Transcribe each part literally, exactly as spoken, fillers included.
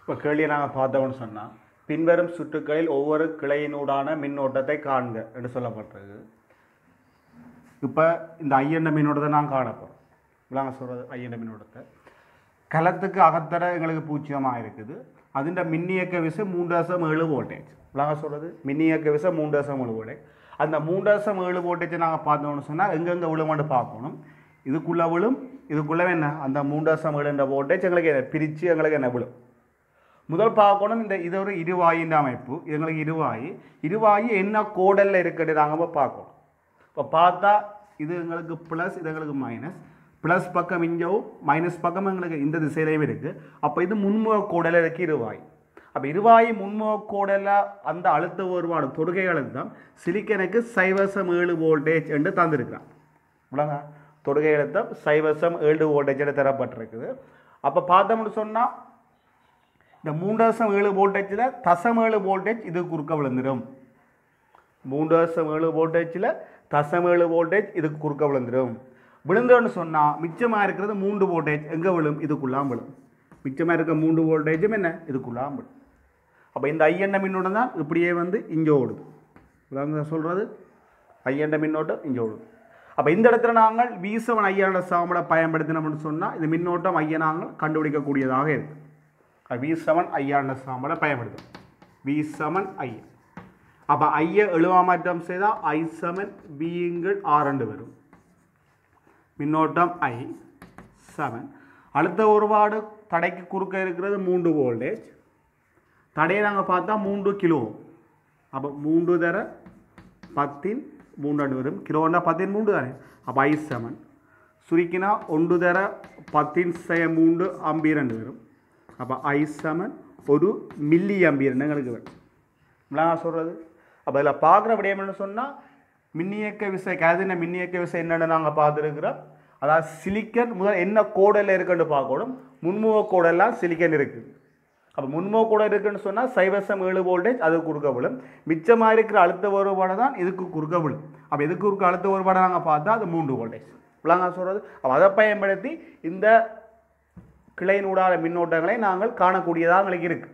இப்போ கேள்வியை நாங்கள் பார்த்தோம்னு சொன்னால் பின்வரும் சுற்றுக்களில் ஒவ்வொரு கிளையினூடான மின்னோட்டத்தை காண்க என்று சொல்லப்பட்டிருக்கு. இப்போ இந்த ஐஎன்ட மின்னோட்டத்தை நான் காணப்போகிறோம். நாங்கள் சொல்கிறது ஐஎன்ட மின்னோட்டத்தை கலத்துக்கு அகத்தர எங்களுக்கு பூஜ்ஜியமாக இருக்குது. அதுண்ட மின்னியக்க விசை மூன்று தசம் ஏழு வோல்டேஜ். நாங்கள் சொல்கிறது மின்னியக்க விசை மூன்று தசம் ஏழு வோல்டேஜ். அந்த மூன்று தசம் ஏழு வோல்டேஜை நாங்கள் பார்த்தோம்னு சொன்னால் எங்கெங்கே விழுமான்னு பார்க்கணும். இதுக்குள்ளே விழும், இதுக்குள்ளே என்ன அந்த மூன்று தசம் ஏழு என்ற வோல்டேஜ் எங்களுக்கு என்ன பிரித்து எங்களுக்கு என்ன விழும். முதல் பார்க்கணும் இந்த இது ஒரு இருவாயின் அமைப்பு. எங்களுக்கு இருவாயி இருவாயி என்ன கோடலில் இருக்கிறது நாங்கள் பார்க்கணும். இப்போ பார்த்தா இது எங்களுக்கு ப்ளஸ், இது எங்களுக்கு மைனஸ். ப்ளஸ் பக்கம் இஞ்சவும் மைனஸ் பக்கம் எங்களுக்கு இந்த திசையிலையும் இருக்குது. அப்போ இது முன்முக கோடலில் இருக்குது இருவாய். அப்போ இருவாயி முன்முக கோடலில் அந்த அழுத்த வேறுபாடு தொடுகை அழுத்தம் சிலிக்கனுக்கு சைவசம் ஏழு வோல்டேஜ் என்று தந்திருக்கிறான். இவ்வளோங்க தொடுகை அழுத்தம் சைவசம் ஏழு வோல்டேஜ் என்று தரப்பட்டிருக்குது. அப்போ பார்த்தோம்னு சொன்னால் இந்த மூன்று தசம் ஏழு வோல்டேஜில் தசம் ஏழு வோல்டேஜ் இது குறுக்க விழுந்துடும். மூன்று தசம் ஏழு வோல்டேஜில் தசம் ஏழு வோல்டேஜ் இதுக்கு குறுக்க விழுந்துடும். விழுந்தோன்னு சொன்னால் மிச்சமாக இருக்கிறது மூன்று வோல்டேஜ் எங்கே விழும்? இதுக்குள்ளாம் விழும். மிச்சமாக இருக்க மூன்று வோல்டேஜும் என்ன இதுக்குள்ளாம் விழும். அப்போ இந்த ஐஎன்ட மின்னோட்டம் தான் இப்படியே வந்து இங்கே ஓடுது. இதான் சொல்கிறது ஐஎன்ட மின்னோட்டம் இங்கே ஓடுது. அப்போ இந்த இடத்துல நாங்கள் வி செவன் ஐயானோட சாமலை பயன்படுத்தினோம்னு சொன்னால் இந்த மின்னோட்டம் ஐயா நாங்கள் கண்டுபிடிக்கக்கூடியதாக இருக்குது. வி செவன் ஐயாண்ட சாமலை பயன்படுத்தும். வி செவன் ஐயா. அப்போ ஐயை எழுவா மாற்றம் செய்தால் ஐ செவன் விங்கள் ஆறு வரும். மின்னோட்டம் ஐ செவன். அழுத்த ஒருபாடு தடைக்கு குறுக்க இருக்கிறது மூன்று வோல்டேஜ். தடையை நாங்கள் பார்த்தா மூன்று கிலோ. அப்போ மூன்று தர பத்தின் மூன்று வரும். கிலோன்னா பத்தின் மூன்று தானே. அப்போ ஐ செவன் சுருக்கினா ஒன்று தர பத்தின் செய்ய மூன்று அம்பீர் ரெண்டு வரும். அப்போ ஐ செவன் ஒரு மில்லி அம்பியர் எங்களுக்கு வரும். நான் சொல்கிறது அப்போ இதில் பார்க்குற விடயம்னு சொன்னால் மின்னியக்க விசை கருதின மின்னியக்க விசை என்னென்னு நாங்கள் பார்த்துருக்குறோம். அதாவது சிலிக்கன் முதல் என்ன கோடலில் இருக்குன்னு பார்க்கணும். முன்முக கோடெல்லாம் சிலிக்கன் இருக்குது. அப்போ முன்முக கோடல் இருக்குன்னு சொன்னால் சைவசம் ஏழு வோல்டேஜ் அது குறுக்க விழும். மிச்சமாக இருக்கிற அழுத்த வேறுபாடு தான் இதுக்கு குறுக்க விழும். அப்போ இதுக்கு குறுக்க அழுத்த வேறுபாடை நாங்கள் பார்த்தா அது மூன்று வோல்டேஜ். இப்போலாம் சொல்கிறது அப்போ அதை பயன்படுத்தி இந்த கிளையினூடான மின்னோட்டங்களை நாங்கள் காணக்கூடியதாக எங்களுக்கு இருக்கு.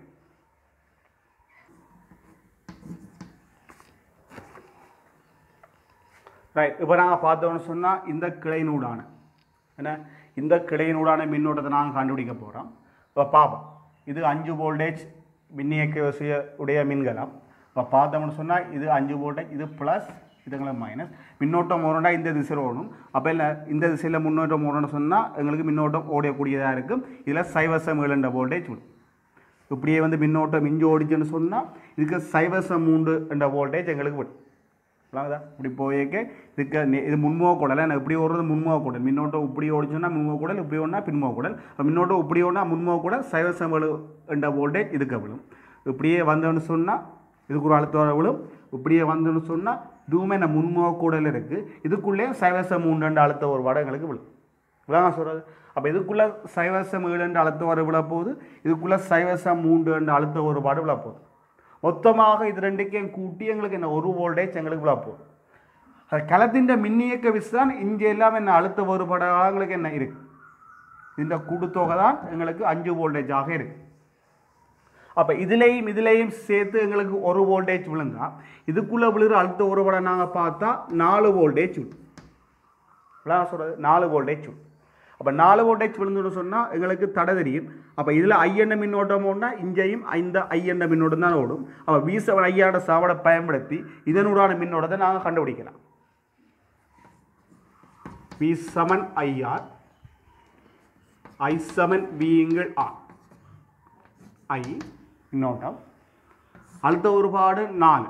ரைட். இப்போ நாங்கள் பார்த்தோம்னு சொன்னால் இந்த கிளையினூடான என்ன இந்த கிளையினூடான மின்னோட்டத்தை நாங்கள் கண்டுபிடிக்க போகிறோம். இப்போ பார்ப்போம். இது அஞ்சு வோல்டேஜ் மின்னியக்க விசைய உடைய மின்கலம். இப்போ பார்த்தோம்னு சொன்னால் இது அஞ்சு வோல்டேஜ், இது ப்ளஸ், இதுங்களை மைனஸ். மின்னோட்டம் ஓடணும்னா இந்த திசையில் ஓடணும். அப்போ இல்லை இந்த திசையில் முன்னோட்டம் ஓடணும்னு சொன்னால் எங்களுக்கு மின்னோட்டம் ஓடக்கூடியதாக இருக்கும். இதில் சைவசம் ஏழு என்ற வோல்டேஜ் விடும். இப்படியே வந்து மின்னோட்டம் இஞ்சி ஓடிச்சுன்னு சொன்னால் இதுக்கு சைவசம் மூன்று என்ற வோல்டேஜ் எங்களுக்கு விடும். இல்லாங்கதா இப்படி போயிருக்க இதுக்கு இது முன்முக கூடல். எனக்கு இப்படி ஓடுறது முன்முக கூடல். மின்னோட்டம் இப்படி ஓடிச்சுன்னா முன்முக கூடல், இப்படி ஓடினா பின்முக கூடல். மின்னோட்டம் இப்படி ஓடினா முன்முக கூடல் சைவசம் ஏழு என்ற வோல்டேஜ் இதுக்கு விடும். இப்படியே வந்தோன்னு சொன்னால் இதுக்கு ஒரு அழுத்தம் விழும். இப்படியே வந்தோன்னு சொன்னால் இதுவுமே நான் முன்முக கூடல் இருக்குது. இதுக்குள்ளே சைவசம் மூன்று என்ற அழுத்த ஒரு வடை எங்களுக்கு விழும். இதான் சொல்கிறது. அப்போ இதுக்குள்ளே சைவசம் ஏழு என்ற அழுத்த வரை விழப்போகுது. இதுக்குள்ளே சைவசம் மூன்று என்ற அழுத்த ஒரு வடை விழப்போகுது. மொத்தமாக இது ரெண்டுக்கும் கூட்டி எங்களுக்கு என்ன ஒரு வோல்டேஜ் எங்களுக்கு விழப்போகுது. அது களத்தின் மின்னியக்க விசை தான் இங்கே எல்லாம் என்ன அழுத்த வேறுபாடாக எங்களுக்கு என்ன இருக்குது. இந்த கூட்டுத்தொகை தான் எங்களுக்கு அஞ்சு வோல்டேஜாக இருக்குது. அப்போ இதுலேயும் இதுலேயும் சேர்த்து எங்களுக்கு ஒரு வோல்டேஜ் விழுந்தால் இதுக்குள்ளே விழுகிற அழுத்த ஒருபடை நாங்கள் பார்த்தா நாலு வோல்டேஜ் விடும். நான் சொல்கிறது நாலு வோல்டேஜ் விடும். அப்போ நாலு வோல்டேஜ் விழுந்துன்னு சொன்னால் எங்களுக்கு தடை தெரியும். அப்போ இதில் ஐஎன்ட மின்னோட்டம் ஓடினா இங்கேயும் இந்த ஐஎன்ட மின்னோட்டம் தான் ஓடும். அப்போ வி செவன் ஐயாட சாவடை பயன்படுத்தி இதனூடான மின்னோட்டத்தை நாங்கள் கண்டுபிடிக்கலாம். V seven I R I seven விங்கள் ஆர். ஐ மின்னோட்டம் அழுத்த ஒருபாடு நாலு,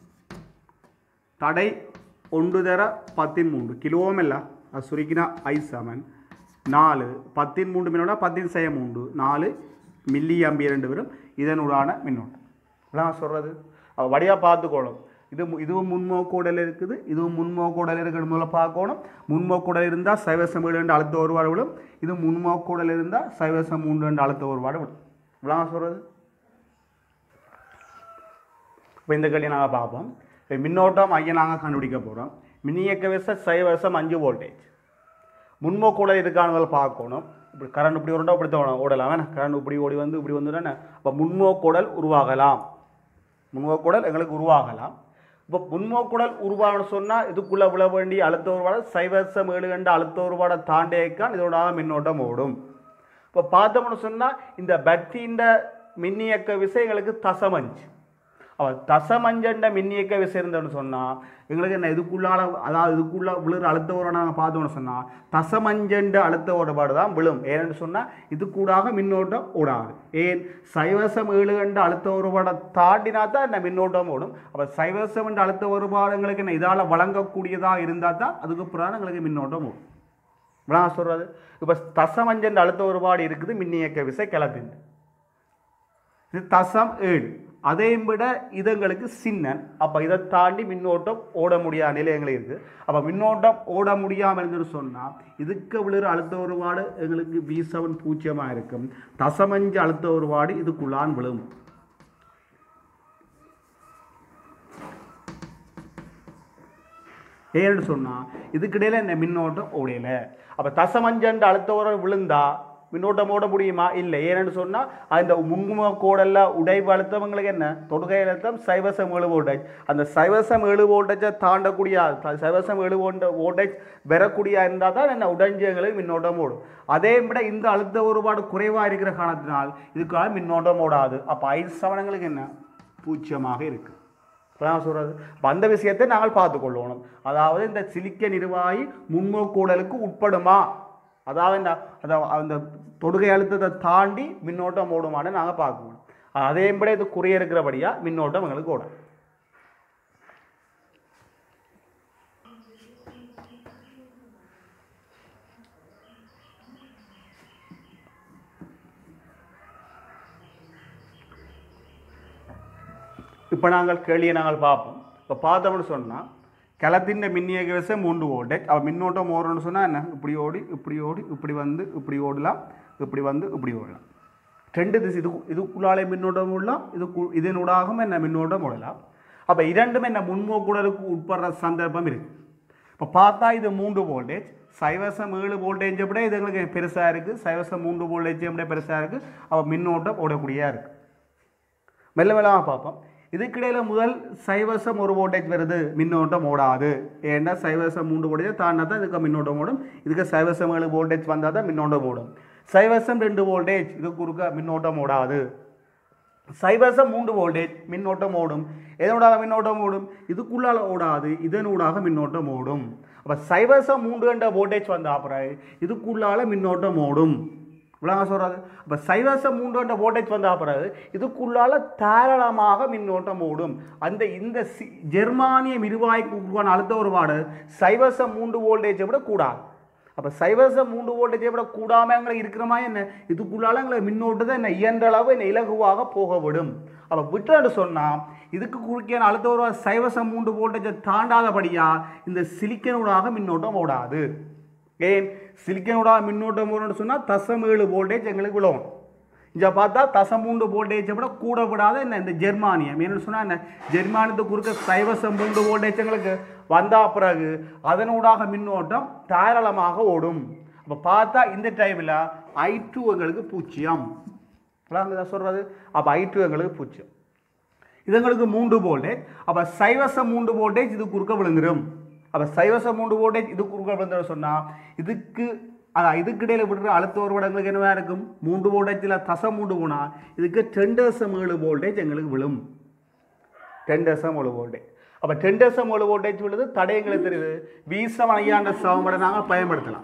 தடை ஒன்று தர பத்தின் மூன்று கிலோவும் இல்லை. அது சுருக்கினா ஐ செவன் நாலு பத்தின் மூன்று மின்னோட்டம் பத்தின் செய்ய மூன்று நாலு மில்லி அம்பியர் ரெண்டு வரும். இதனூடான மின்னோட்டம் நான் சொல்கிறது வடியாக பார்த்துக்கணும். இது இதுவும் முன்முக கூடல் இருக்குது, இதுவும் முன்முக கூடல் இருக்கிற மூலம் பார்க்கணும். முன்முக கூடல் இருந்தால் சைவசம் ஏழு ரெண்டு அழுத்த ஒருபாடு விடும். இது முன்முக கூடல் இருந்தால் சைவசம் மூன்று ரெண்டு அழுத்த ஒருபாடு விடும். நான் சொல்கிறது இப்போ இந்த கேள்வியை நாங்கள் பார்ப்போம். இப்போ மின்னோட்டம் ஐயா நாங்கள் கண்டுபிடிக்க போகிறோம். மின்னியக்க விசை சைவசம் அஞ்சு வோல்டேஜ். முன்முக கூடல் இருக்கானுங்களை பார்க்கணும். இப்படி கரண்ட் இப்படி ஓடா இப்படி தான் ஓடலாம் வேணா கரண்ட் இப்படி ஓடி வந்து இப்படி வந்து தானே அப்போ முன்னோக்குடல் உருவாகலாம் முன்னோக்குடல் எங்களுக்கு உருவாகலாம் இப்போ முன்னோக்குடல் உருவாகணும்னு சொன்னால் இதுக்குள்ளே விழ வேண்டிய அழுத்த ஒருபாடு சைவசம் ஏழு கண்ட அழுத்த ஒருபாடை தாண்டேக்கான் இதோட மின்னோட்டம் ஓடும் இப்போ பார்த்தோம்னு சொன்னால் இந்த பக்தியின் மின்னியக்க விசைகளுக்கு தசமஞ்சு அவள் தசமஞ்சண்ட மின்னியக்க விசை இருந்தோன்னு சொன்னால் எங்களுக்கு என்ன இதுக்குள்ளால அதாவது இதுக்குள்ள விழுற அழுத்தவோட நாங்கள் பார்த்தோம்னு சொன்னால் தசமஞ்சண்ட அழுத்த ஓடுபாடு தான் விழும் ஏன்னு சொன்னால் இது கூடாக மின்னோட்டம் ஓடாது ஏன் சைவசம் ஏழு கண்ட அழுத்த ஒருபாடை தாண்டினா தான் என்ன மின்னோட்டம் ஓடும் அப்போ சைவசம் என்ற அழுத்த ஒருபாடு எங்களுக்கு என்ன இதால் வழங்கக்கூடியதாக இருந்தால் தான் அதுக்கு பிறகு எங்களுக்கு மின்னோட்டம் ஓடும் நான் சொல்கிறது இப்போ தசமஞ்சண்ட அழுத்த ஒருபாடு இருக்குது மின்னியக்க விசை கிளப்பிண்டு இது தசம் ஏழு அதையும் விட இதங்களுக்கு சின்னன் அப்போ இதை தாண்டி மின்னோட்டம் ஓட முடியாத நிலை எங்களுக்கு இருக்குது அப்போ மின்னோட்டம் ஓட முடியாமல் இருந்துன்னு சொன்னால் இதுக்கு விழுற அழுத்த ஒருபாடு எங்களுக்கு வி செவன் பூஜ்ஜியமாக இருக்கும் தசமஞ்சு அழுத்த ஒருபாடு இதுக்குள்ளான் விழும் ஏன்னு சொன்னால் இதுக்கிடையில் இந்த மின்னோட்டம் ஓடையில அப்போ தசமஞ்சண்டு அழுத்த ஒரு விழுந்தா மின்னோட்டம் ஓட முடியுமா இல்லை ஏன்னு சொன்னால் அந்த முன்முக கோடெல்லாம் உடைவு அழுத்தவங்களுக்கு என்ன தொடுகை அழுத்தம் சைவசம் ஏழு வோல்டேஜ் அந்த சைவசம் ஏழு வோல்டேஜை தாண்டக்கூடிய சைவசம் ஏழு வோல்ட வோல்டேஜ் பெறக்கூடிய இருந்தால் தான் என்ன உடைஞ்சு எங்களுக்கு மின்னோட்டம் ஓடும் அதே விட இந்த அழுத்த ஒருபாடு குறைவாக இருக்கிற காரணத்தினால் இதுக்காக மின்னோட்டம் ஓடாது அப்போ ஐந்து சவனங்களுக்கு என்ன பூஜ்ஜியமாக இருக்குது நான் சொல்கிறது அப்போ அந்த விஷயத்தை நாங்கள் பார்த்துக்கொள்ளணும் அதாவது இந்த சிலிக்க நிர்வாகி முன்மோக்கூடலுக்கு உட்படுமா அதாவது இந்த அந்த தொடுகை அழுத்தத்தை தாண்டி மின்னோட்டம் ஓடுமான்னு நாங்கள் பார்க்கணும் அதே விட இது குறைய இருக்கிறபடியாக மின்னோட்டம் எங்களுக்கு ஓடும் இப்போ நாங்கள் கேள்வியை நாங்கள் பார்ப்போம் இப்போ பார்த்தோம்னு சொன்னால் கிளத்தின் மின்னியக்க விசை மூன்று வோல்டேஜ் அவள் மின்னோட்டம் ஓடணும்னு சொன்னால் என்ன இப்படி ஓடி இப்படி ஓடி இப்படி வந்து இப்படி ஓடலாம் இப்படி வந்து இப்படி ஓடலாம் ரெண்டு திசை இது இதுக்குள்ளாலே மின்னோட்டம் ஓடலாம் இது இதனூடாகவும் என்ன மின்னோட்டம் ஓடலாம் அப்போ இரண்டுமே என்ன முன்மோக்குடலுக்கு உட்படுற சந்தர்ப்பம் இருக்குது இப்போ பார்த்தா இது மூன்று வோல்டேஜ் சைவசம் ஏழு வோல்டேஜை விட இது எங்களுக்கு பெருசாக இருக்குது சைவசம் மூன்று வோல்டேஜை விட பெருசாக இருக்குது அப்போ மின்னோட்டம் ஓடக்கூடியதாக இருக்குது மெல்ல மெல்லமாக பார்ப்போம் இதுக்கிடையில் முதல் சைவசம் ஒரு வோல்டேஜ் வருது மின்னோட்டம் ஓடாது ஏன்னா சைவசம் மூன்று வோல்டேஜ் தாண்டா தான் இதுக்கு மின்னோட்டம் ஓடும் இதுக்கு சைவசம் ஏழு வோல்டேஜ் வந்தால் தான் மின்னோட்டம் ஓடும் சைவசம் ரெண்டு வோல்டேஜ் இது குறுக்க மின்னோட்டம் ஓடாது சைவசம் மூன்று வோல்டேஜ் மின்னோட்டம் ஓடும் எதனூடாக மின்னோட்டம் ஓடும் இதுக்குள்ளால் ஓடாது இதனூடாக மின்னோட்டம் ஓடும் அப்போ சைவசம் மூன்று கண்ட வோல்டேஜ் வந்த அப்புறம் இதுக்குள்ளால் மின்னோட்டம் ஓடும் இவ்வளோ சொல்கிறது இப்போ சைவசம் மூன்று கண்ட வோல்டேஜ் வந்த பிறகு இதுக்குள்ளால் தாராளமாக மின்னோட்டம் ஓடும் அந்த இந்த சி ஜெர்மானியம் இருவாய்க்கு உருவான அழுத்த ஒருபாடு சைவசம் மூன்று வோல்டேஜை விட கூடாது அப்போ சைவசம் மூன்று வோல்டேஜை விட கூடாமல் எங்களுக்கு இருக்கிற மாதிரி என்ன இதுக்குள்ளால் எங்களை மின்னோட்டத்தை என்ன இயன்ற அளவு என்ன இலகுவாக போக விடும் அப்போ விட்டுன்னு சொன்னால் இதுக்கு குறுக்கியான அழுத்த ஒருபாடு சைவசம் மூன்று வோல்டேஜை தாண்டாதபடியாக இந்த சிலிக்கனூடாக மின்னோட்டம் ஓடாது ஏன் சிலிக்கனோட மின்னோட்டம் வரும்னு சொன்னால் தசம் ஏழு வோல்டேஜ் எங்களுக்கு விழுவும் இங்கே பார்த்தா தசம் மூன்று வோல்டேஜை விட கூட விடாத என்ன இந்த ஜெர்மானியம் என்னென்னு சொன்னால் என்ன ஜெர்மானியத்தை குறுக்க சைவசம் மூன்று வோல்டேஜ் எங்களுக்கு வந்த பிறகு அதனூடாக மின்னோட்டம் தாராளமாக ஓடும் அப்போ பார்த்தா இந்த டைமில் ஐ டூ எங்களுக்கு பூஜ்ஜியம் சொல்கிறது அப்போ ஐ டூ எங்களுக்கு பூஜ்ஜியம் இது எங்களுக்கு மூன்று வோல்டேஜ் அப்போ சைவசம் மூன்று வோல்டேஜ் இது குறுக்க விழுந்துடும் அப்போ சைவசம் மூன்று வோல்டேஜ் இது குறுக்க விழுந்துடும் சொன்னால் இதுக்கு அதான் இதுக்கிடையில் விடுற அழுத்த ஒரு எங்களுக்கு என்னவா இருக்கும் மூன்று வோல்டேஜில் தசம் மூன்று போனால் இதுக்கு டெண்டர்சம் ஏழு வோல்டேஜ் எங்களுக்கு விழும் டெண்டர்சம் ஏழு வோல்டேஜ் அப்போ டெண்டர்சம் ஏழு வோல்டேஜ் விழுது தடை எங்களுக்கு தெரியுது வீசம் ஐயாண்ட சமன்பாடை நாங்கள் பயன்படுத்தலாம்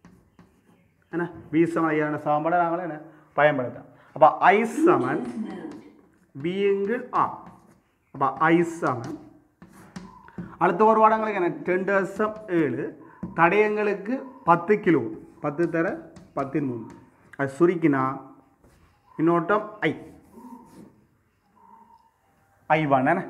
என்ன வீசம் ஐயாண்ட சமன்பாடை நாங்கள் என்ன பயன்படுத்தலாம் அப்போ ஐ சமன் விங்கிள் ஆ அப்போ ஐ சமன் அடுத்த ஒரு வாடங்களுக்கு என்ன டெண்டர்சம் ஏழு தடயங்களுக்கு பத்து கிலோ பத்து தர பத்தின் மூணு அது சுருக்கினா மின்னோட்டம் ஐ ஐ ஒன் என்ன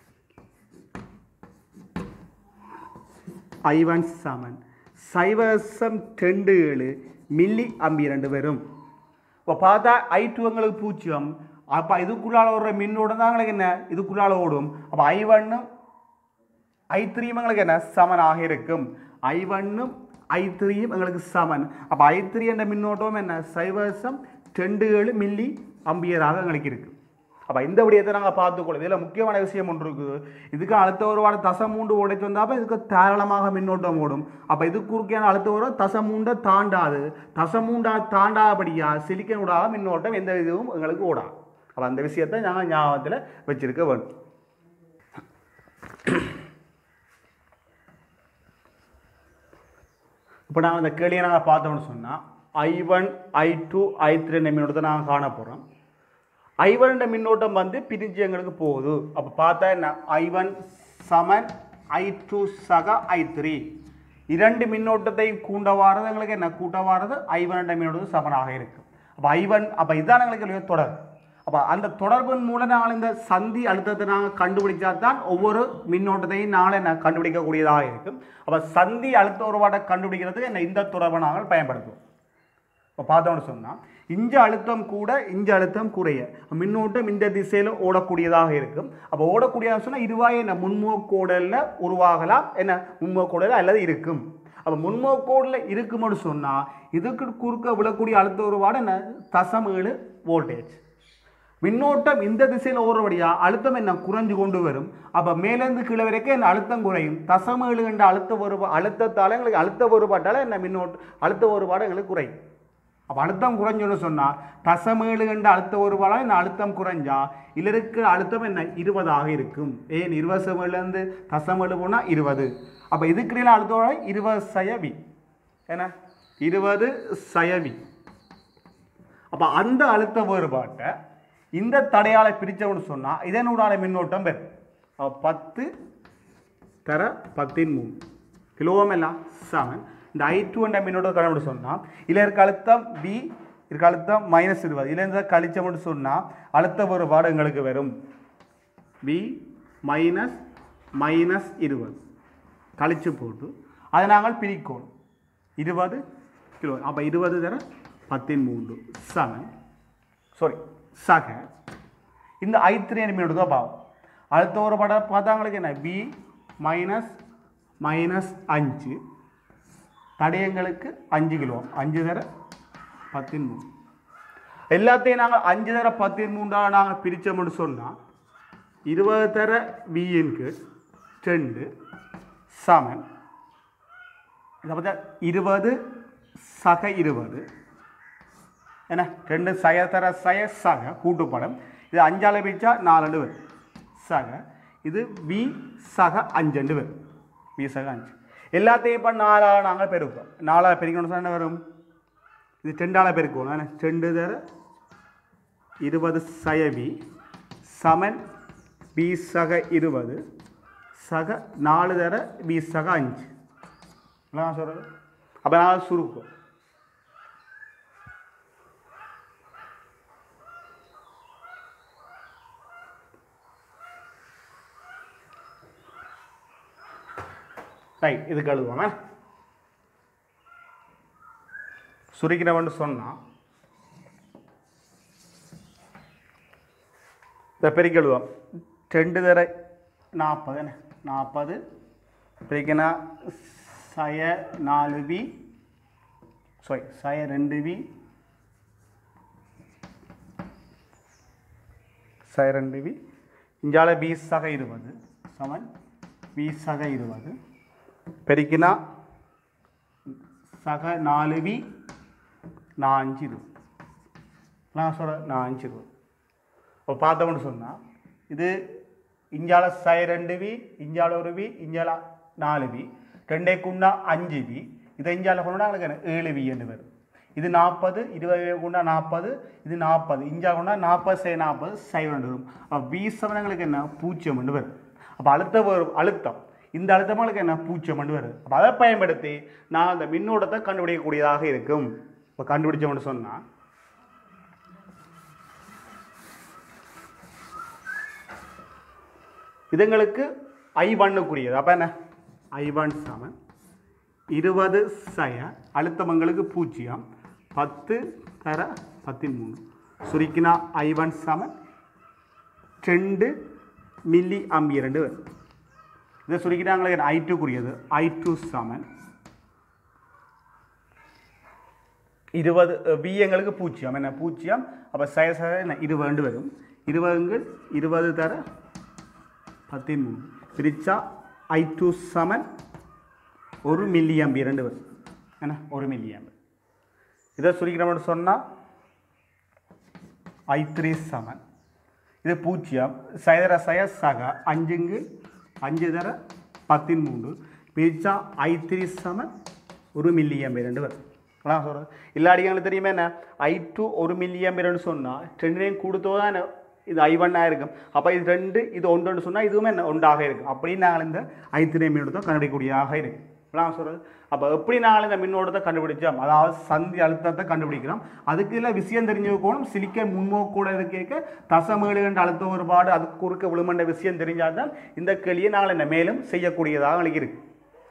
ஐ ஒன் சமன் சைவசம் ரெண்டு ஏழு மில்லி அம்பி ரெண்டு பேரும் இப்போ பார்த்தா ஐ டூ எங்களுக்கு பூஜ்ஜியம் அப்போ இதுக்குள்ளால் ஓடுற மின்னோட்டம் தான் எங்களுக்கு என்ன இதுக்குள்ளால் ஓடும் அப்போ ஐ ஒன்னும் ஐ த்ரீ எங்களுக்கு என்ன சமனாக இருக்கும் ஐ ஒன்னும் ஐ த்ரீயும் எங்களுக்கு சமன். அப்போ ஐ த்ரீ என்ற மின்னோட்டம் என்ன சைவசம் ரெண்டு ஏழு மில்லி அம்பியராக எங்களுக்கு இருக்குது. அப்போ இந்த விடயத்தை நாங்கள் பார்த்துக்கொள்ளும். இதில் முக்கியமான விஷயம் ஒன்று இருக்குது. இதுக்கு அழுத்த ஒரு வாட தசம் மூன்று உடைத்து வந்தாப்போ இதுக்கு தாராளமாக மின்னோட்டம் ஓடும். அப்போ இது குறுக்கியான அழுத்த ஒரு தசம் மூண்டை தாண்டாது. தசம் மூண்டா தாண்டாபடியா சிலிக்கன் ஊடாக மின்னோட்டம் எந்த இதுவும் எங்களுக்கு ஓடாது. அப்போ அந்த விஷயத்தை நாங்கள் ஞாபகத்தில் வச்சிருக்க வேண்டும். இப்போ நாங்கள் அந்த கேள்வியை நாங்கள் பார்த்தோம்னு சொன்னால் I one I two I three என்ற மின்னோட்டத்தை நாங்கள் காண போகிறோம். ஐ ஒன் என்ற மின்னோட்டம் வந்து பிரிஞ்சு எங்களுக்கு போகுது. அப்போ பார்த்தா என்ன I one Saman I two சக ஐ த்ரீ இரண்டு மின்னோட்டத்தை கூண்ட வாரது எங்களுக்கு என்ன கூட்ட வாரது ஐ ஒன் என்ற மின்னோட்டம் சமனாக இருக்குது. அப்போ ஐ ஒன் அப்போ இதுதான் எங்களுக்கு தொடர். அப்போ அந்த தொடர்பின் மூலம் நாங்கள் இந்த சந்தி அழுத்தத்தை நாங்கள் கண்டுபிடிச்சா தான் ஒவ்வொரு மின்னோட்டத்தையும் நாங்கள் என்ன கண்டுபிடிக்கக்கூடியதாக இருக்கும். அப்போ சந்தி அழுத்த ஒருபாட்டை கண்டுபிடிக்கிறதுக்கு என்ன இந்த தொடர்பை நாங்கள் பயன்படுத்துவோம். இப்போ பார்த்தோம்னு சொன்னால் இஞ்ச அழுத்தம் கூட இஞ்ச அழுத்தம் குறைய மின்னோட்டம் இந்த திசையில் ஓடக்கூடியதாக இருக்கும். அப்போ ஓடக்கூடியதாக சொன்னால் இதுவாக என்ன முன்முகக்கோடலில் உருவாகலாம், என்ன முன்முகக்கோடலில் அல்லது இருக்கும். அப்போ முன்முகக்கோடில் இருக்கும்னு சொன்னால் இதுக்கு குறுக்க விழக்கூடிய அழுத்த ஒருபாடு என்ன தசம் ஏழு வோல்டேஜ். மின்னோட்டம் இந்த திசையில் ஓடுறபடியா அழுத்தம் என்ன குறைஞ்சு கொண்டு வரும். அப்போ மேலேருந்து கீழே வரைக்கும் என்ன அழுத்தம் குறையும். தசம் ஏழு என்ற அழுத்த ஒருபா அழுத்தத்தால் எங்களுக்கு அழுத்த ஒருபாட்டால் என்ன மின்னோட்ட அழுத்த ஒருபாடு எங்களுக்கு குறையும். அப்போ அழுத்தம் குறைஞ்சோன்னு சொன்னால் தசமேழு என்ற அழுத்த ஒருபாடால் என்ன அழுத்தம் குறைஞ்சா இதில் இருக்கிற அழுத்தம் என்ன இருபதாக இருக்கும். ஏன் இருபது தசமேழு போனால் இருபது. அப்போ இதுக்கிடையில் அழுத்தோட இருபது சயவி என்ன இருபது சயவி. அப்போ அந்த அழுத்த வேறுபாட்டை இந்த தடையாளை பிரித்தவன்னு சொன்னால் இதனூடான மின்னோட்டம் பெறும். பத்து தர பத்தின் மூணு கிலோவும் எல்லாம் செவன். இந்த ஐ டூ என்ற மின்னோட்டம் கண்டுபிடி சொன்னால் இதில் இருக்க அழுத்தம் பி இருக்க அழுத்தம் மைனஸ் இருபது. இதில் இருந்து கழிச்சோம்னு சொன்னால் அழுத்த வேறுபாடு எங்களுக்கு வரும் பி மைனஸ் மைனஸ் இருபது கழிச்சு போட்டு அதை நாங்கள் பிரிக்கணும் இருபது கிலோ. அப்போ இருபது தர பத்தின் மூன்று செவன் சாரி சக இந்த ஐ த்ரீ என்ற மின்னோட்டம் தான் பாவம். அழுத்த வேறுபாடு பார்த்தாங்களுக்கு என்ன பி மைனஸ் மைனஸ் அஞ்சு தடயங்களுக்கு அஞ்சு கிலோ அஞ்சு தர பத்தின் மூணு. எல்லாத்தையும் நாங்கள் அஞ்சு தர பத்தின் மூன்றாக நாங்கள் பிரித்தோம்னு சொன்னால் இருபது தர விக்கு ரெண்டு சமன் இதை பார்த்தா இருபது சக இருபது என்ன ரெண்டு சய தர சய சக கூட்டுப்படம். இது அஞ்சால பிரிச்சா நாலு வரும் சக. இது வி சக அஞ்சு வரும் வி சக அஞ்சு. எல்லாத்தையும் இப்போ நாலால் நாங்கள் பெருக்கிறோம். நாலால் பெருக்கணும் சொன்னால் என்ன வரும் இது ரெண்டால் பெருக்குவோம் என்ன ரெண்டு தர இருபது சயவி சமன் பி சக இருபது சக நாலு தர பி சக அஞ்சு. நான் சொல்கிறது அப்போ நான் சுருக்கும் ரைட். இதுக்கு எழுதுவாங்க சுருக்கிறவன் சொன்னால் இதை பெருக்கி எழுதுவோம் ரெண்டு தர நாற்பது என்ன நாற்பது பெருக்கினா சய நாலு வி சாரி சய ரெண்டு வி சய ரெண்டு வி இஞ்சால பி சக இருபது சமன் பி சக இருபது பெருக்கினா சக நாலு வி நாஞ்சு இருபது. நான் சொல்கிறேன் நாஞ்சு இருபது. இப்போ பார்த்தோம்னு சொன்னால் இது இஞ்சால சய ரெண்டு வி இஞ்சால ஒரு வி இஞ்சால நாலு வி ரெண்டே குண்டா அஞ்சு வி இதை இஞ்சால கொண்டா எங்களுக்கு ஏழு வி என்று வரும். இது நாற்பது இருபது கொண்டா நாற்பது இது நாற்பது இஞ்சால கொண்டா நாற்பது சை நாற்பது சை ரெண்டு வரும். அப்போ வி செவன் எங்களுக்கு என்ன பூஜ்ஜியம் என்று வரும். அப்போ அழுத்த வரும் அழுத்தம் இந்த அழுத்தங்களுக்கு என்ன பூஜ்ஜியம் என்று வருது. அப்போ அதை பயன்படுத்தி நான் அந்த மின்னோட்டத்தை கண்டுபிடிக்கக்கூடியதாக இருக்கும். இப்போ கண்டுபிடிச்சோம்னு சொன்னால் இதுங்களுக்கு ஐ ஒன்னுக்குரியது. அப்போ என்ன ஐ ஒன் சமன் இருபது சய அழுத்தமங்களுக்கு பூஜ்ஜியம் பத்து தர பத்தின் மூணு சுருக்கினா ஐ ஒன் சமன் ரெண்டு மில்லி அம்பியர் ரெண்டு வரும். இதை சுருக்கிட்டாங்களுக்கு ஐ டூக்குரியது ஐ டூ சமன் இருபது பி எங்களுக்கு பூஜ்ஜியம் என்ன பூஜ்ஜியம் அப்போ சய சய என்ன இருபது வரும் இருபதுங்கள் இருபது தர பதிமூணு பிரிச்சா ஐ டூ சமன் ஒரு மில்லி ஆம்பியர் ரெண்டு வரும் என்ன ஒரு மில்லி ஆம்பியர் இதை சுருக்கிறோம்னு சொன்னால் ஐ த்ரீ சமன் இது பூஜ்ஜியம் சயதர சய சக அஞ்சுங்கு அஞ்சு தர பதிமூன்று பிரிச்சா ஐ த்ரீ சமன் ஒரு மில்லி ஆம்பியர் ரெண்டு வரும் அதான் சொல்கிறது இல்லாடி எங்களுக்கு தெரியுமே என்ன ஐ டூ ஒரு மில்லி ஆம்பியர்னு சொன்னால் ரெண்டுலேயும் கொடுத்தோ தான் இது ஐ ஒன்னாக இருக்கும் அப்போ இது ரெண்டு இது ஒன்றுன்னு சொன்னால் இதுவுமே என்ன ஒன்றாக இருக்கும் அப்படின்னு நாங்கள் இந்த ஐ த்ரீ மின்னோட்டத்தை கண்டுபிடிக்கக்கூடியதாக இருக்குது அதான் சொல்கிறது அப்போ எப்படி நாங்கள் இந்த மின்னோட்டத்தை கண்டுபிடிச்சோம் அதாவது சந்தி அழுத்தத்தை கண்டுபிடிக்கிறோம் அதுக்கு இல்லை விஷயம் தெரிஞ்சுக்கணும் சிலிக்க முன்னோக்கூட இருக்க தசமேழு என்ற அழுத்த ஒருபாடு அதுக்கு குறுக்க விழுமன்ற விஷயம் தெரிஞ்சால் தான் இந்த கேள்வியை நாங்கள் என்ன மேலும் செய்யக்கூடியதாக எங்களுக்கு இருக்குது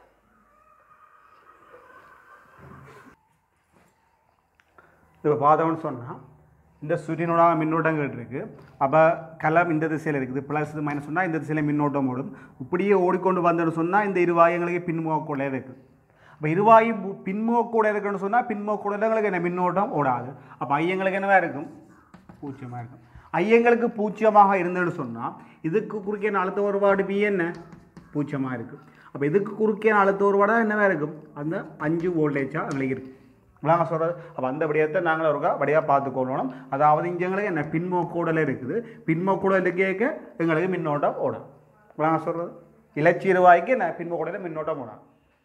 இப்போ பார்த்தோம்னு சொன்னால் இந்த சுற்றினோட மின்னோட்டங்கள் இருக்குது அப்போ கலம் இந்த திசையில் இருக்குது ப்ளஸ் மைனஸ் சொன்னால் இந்த திசையில் மின்னோட்டம் ஓடும் இப்படியே ஓடிக்கொண்டு வந்தோன்னு சொன்னால் இந்த இருவாய் எங்களுக்கு பின்முகக்கூட இருக்குது அப்போ இருவாய் பின்முகக்கூட இருக்குன்னு சொன்னால் பின்முகக்கூட எங்களுக்கு என்ன மின்னோட்டம் ஓடாது அப்போ ஐயங்களுக்கு என்னவா இருக்கும் பூஜ்ஜியமாக இருக்கும் ஐயங்களுக்கு பூஜ்ஜியமாக இருந்ததுன்னு சொன்னால் இதுக்கு குறுக்கே அழுத்த ஒருபாடு பி என்ன பூஜ்ஜியமாக இருக்குது அப்போ இதுக்கு குறுக்கே அழுத்த ஒருபாடாக என்னவா இருக்கும் அந்த அஞ்சு வோல்டேஜாக எங்களுக்கு இருக்குது நாங்கள் சொல்கிறது அப்போ அந்த விடயத்தை நாங்கள் ஒரு வடியாக பார்த்துக்கொள்ளணும் அதாவது இங்கே எங்களுக்கு என்ன பின்மோக்கூடல் இருக்குது பின்மோக்கூடல் கேட்க எங்களுக்கு மின்னோட்டம் ஓடும் நாங்கள் சொல்கிறது இலச்சீருவாய்க்கு என்ன பின்மோக்கூடலில் மின்னோட்டம் ஓடும்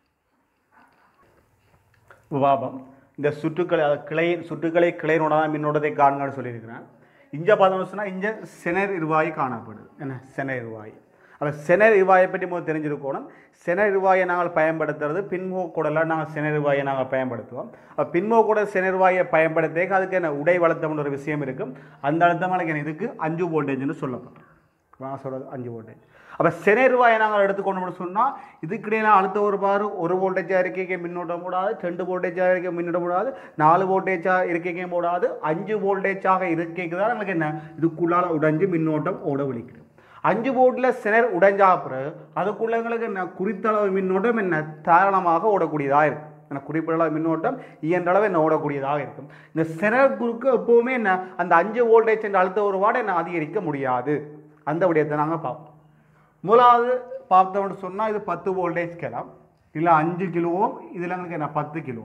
விவாபம் இந்த சுற்றுக்களை அதாவது கிளை சுற்றுக்களை கிளையினோட தான் மின்னோட்டத்தை காணுங்கன்னு சொல்லியிருக்கிறேன் இங்கே பார்த்தோம்னு சொன்னால் இங்கே செனர் இருவாய் காணப்படுது என்ன செனர் இருவாய் அப்போ செனர் இருவாயை பற்றி முதல் தெரிஞ்சிருக்கணும் செனர் இருவாயை நாங்கள் பயன்படுத்துறது பின்முகக்கூடலாம் நாங்கள் செனர் இருவாயை நாங்கள் பயன்படுத்துவோம் அப்போ பின்முகக்கூட செனர் இருவாயை பயன்படுத்த அதுக்கு என்ன உடை வளர்த்தம்னு ஒரு விஷயம் இருக்கும் அந்த அழுத்தமான என்ன இதுக்கு அஞ்சு வோல்டேஜ்னு சொல்லப்படும் நான் சொல்கிறது அஞ்சு வோல்டேஜ் அப்போ செனர் இருவாயை நாங்கள் எடுத்துக்கொண்டோம்னு சொன்னால் இதுக்கிடையே அழுத்த ஒரு பாரு ஒரு வோல்டேஜாக இருக்கைக்கு மின்னோட்டம் போடாது ரெண்டு வோல்டேஜாக இருக்க மின்னோட்டம் போடாது நாலு வோல்டேஜாக இருக்கைக்கும் போடாது அஞ்சு வோல்டேஜாக இருக்கைக்கு தான் நமக்கு என்ன இதுக்குள்ளால் உடைஞ்சு மின்னோட்டம் ஓட வலிக்குது அஞ்சு வோல்ட்டில் செனர் உடைஞ்சா பிறகு அதுக்குள்ள எங்களுக்கு என்ன குறித்தளவு மின்னோட்டம் என்ன தாராளமாக ஓடக்கூடியதாக இருக்கும் என்ன குறிப்பிடளவு மின்னோட்டம் இயன்றளவு என்ன ஓடக்கூடியதாக இருக்கும் இந்த செனர் குறுக்கு எப்போவுமே என்ன அந்த அஞ்சு வோல்டேஜ் என்ற அழுத்த ஒரு வார்டு என்ன அதிகரிக்க முடியாது அந்த விடயத்தை நாங்கள் பார்ப்போம் முதலாவது பார்த்தோம்னு சொன்னால் இது பத்து வோல்டேஜ் கிளம் இல்லை அஞ்சு கிலோவும் இதில் எங்களுக்கு என்ன பத்து கிலோ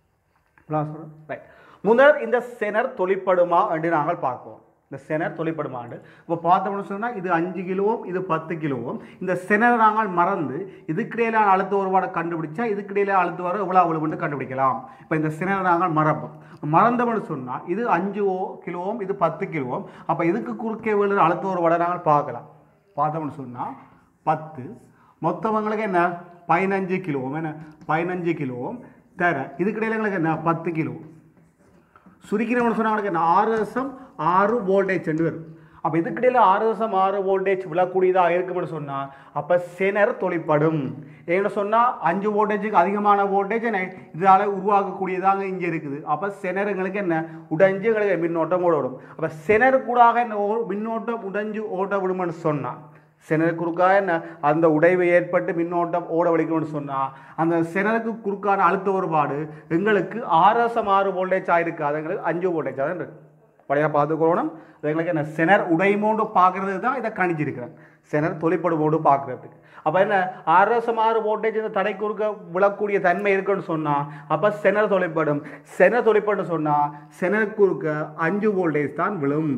ரைட் முதல் இந்த செனர் தொழிற்படுமா என்று நாங்கள் பார்ப்போம் இந்த செனர் தொழிற்படுமாண்டு இப்போ பார்த்தோம்னு சொன்னால் இது அஞ்சு கிலோவும் இது பத்து கிலோவும் இந்த செனர் நாங்கள் மறந்து இதுக்கிடையில அழுத்த ஒருபாடு கண்டுபிடிச்சா இதுக்கிடையில அழுத்த வர எவ்வளோ அவ்வளவு கண்டுபிடிக்கலாம் இப்போ இந்த செனர் நாங்கள் மறப்போம் மறந்தோம்னு சொன்னால் இது அஞ்சு கிலோவும் இது பத்து கிலோவும் அப்போ இதுக்கு குறுக்கே விழுற அழுத்த ஒருபாடை நாங்கள் பார்க்கலாம் பார்த்தோம்னு சொன்னால் பத்து மொத்தவங்களுக்கு என்ன பதினஞ்சு கிலோவும் என்ன பதினஞ்சு கிலோவும் தர இதுக்கிடையில எங்களுக்கு என்ன பத்து கிலோ சுருக்கிறவங்க சொன்னாங்களுக்கு என்ன ஆறு தசம் ஆறு வோல்டேஜ் ரெண்டு வரும் அப்போ இதுக்கிடையில் ஆறு தசம் ஆறு வோல்டேஜ் விழக்கூடியதாக இருக்கும்னு சொன்னால் அப்போ செனர் தொழிற்படும் ஏன்னு சொன்னால் அஞ்சு வோல்டேஜுக்கு அதிகமான வோல்டேஜ் என்ன இதால் உருவாக்கக்கூடியதாக இங்கே இருக்குது அப்போ செனருங்களுக்கு என்ன உடைஞ்சு எங்களுக்கு மின்னோட்டம் ஓட விடும் அப்போ செனர் கூடாக என்ன மின்னோட்டம் உடைஞ்சு ஓட விடும்னு சொன்னால் செனர் குறுக்காக என்ன அந்த உடைவு ஏற்பட்டு மின்னோட்டம் ஓட வலிக்கணும்னு சொன்னால் அந்த செனருக்கு குறுக்கான அழுத்த ஒருபாடு எங்களுக்கு ஆறு தசம் ஆறு வோல்டேஜ் ஆகிருக்கு அது எங்களுக்கு அஞ்சு வோல்டேஜ் தான் இருக்குது பழைய பார்த்துக்கணும் எங்களுக்கு என்ன செனர் உடைமோண்டு பார்க்குறதுக்கு தான் இதை கணிச்சிருக்கிறேன் செனர் தொழிற்படுமோடு பார்க்குறதுக்கு அப்போ என்ன ஆறு தசம் ஆறு வோல்டேஜ் இந்த தடை குறுக்க விழக்கூடிய தன்மை இருக்குன்னு சொன்னால் அப்போ செனர் தொழிற்படும் செனர் தொழிற்படும் சொன்னால் செனர் குறுக்க அஞ்சு வோல்டேஜ் தான் விழும்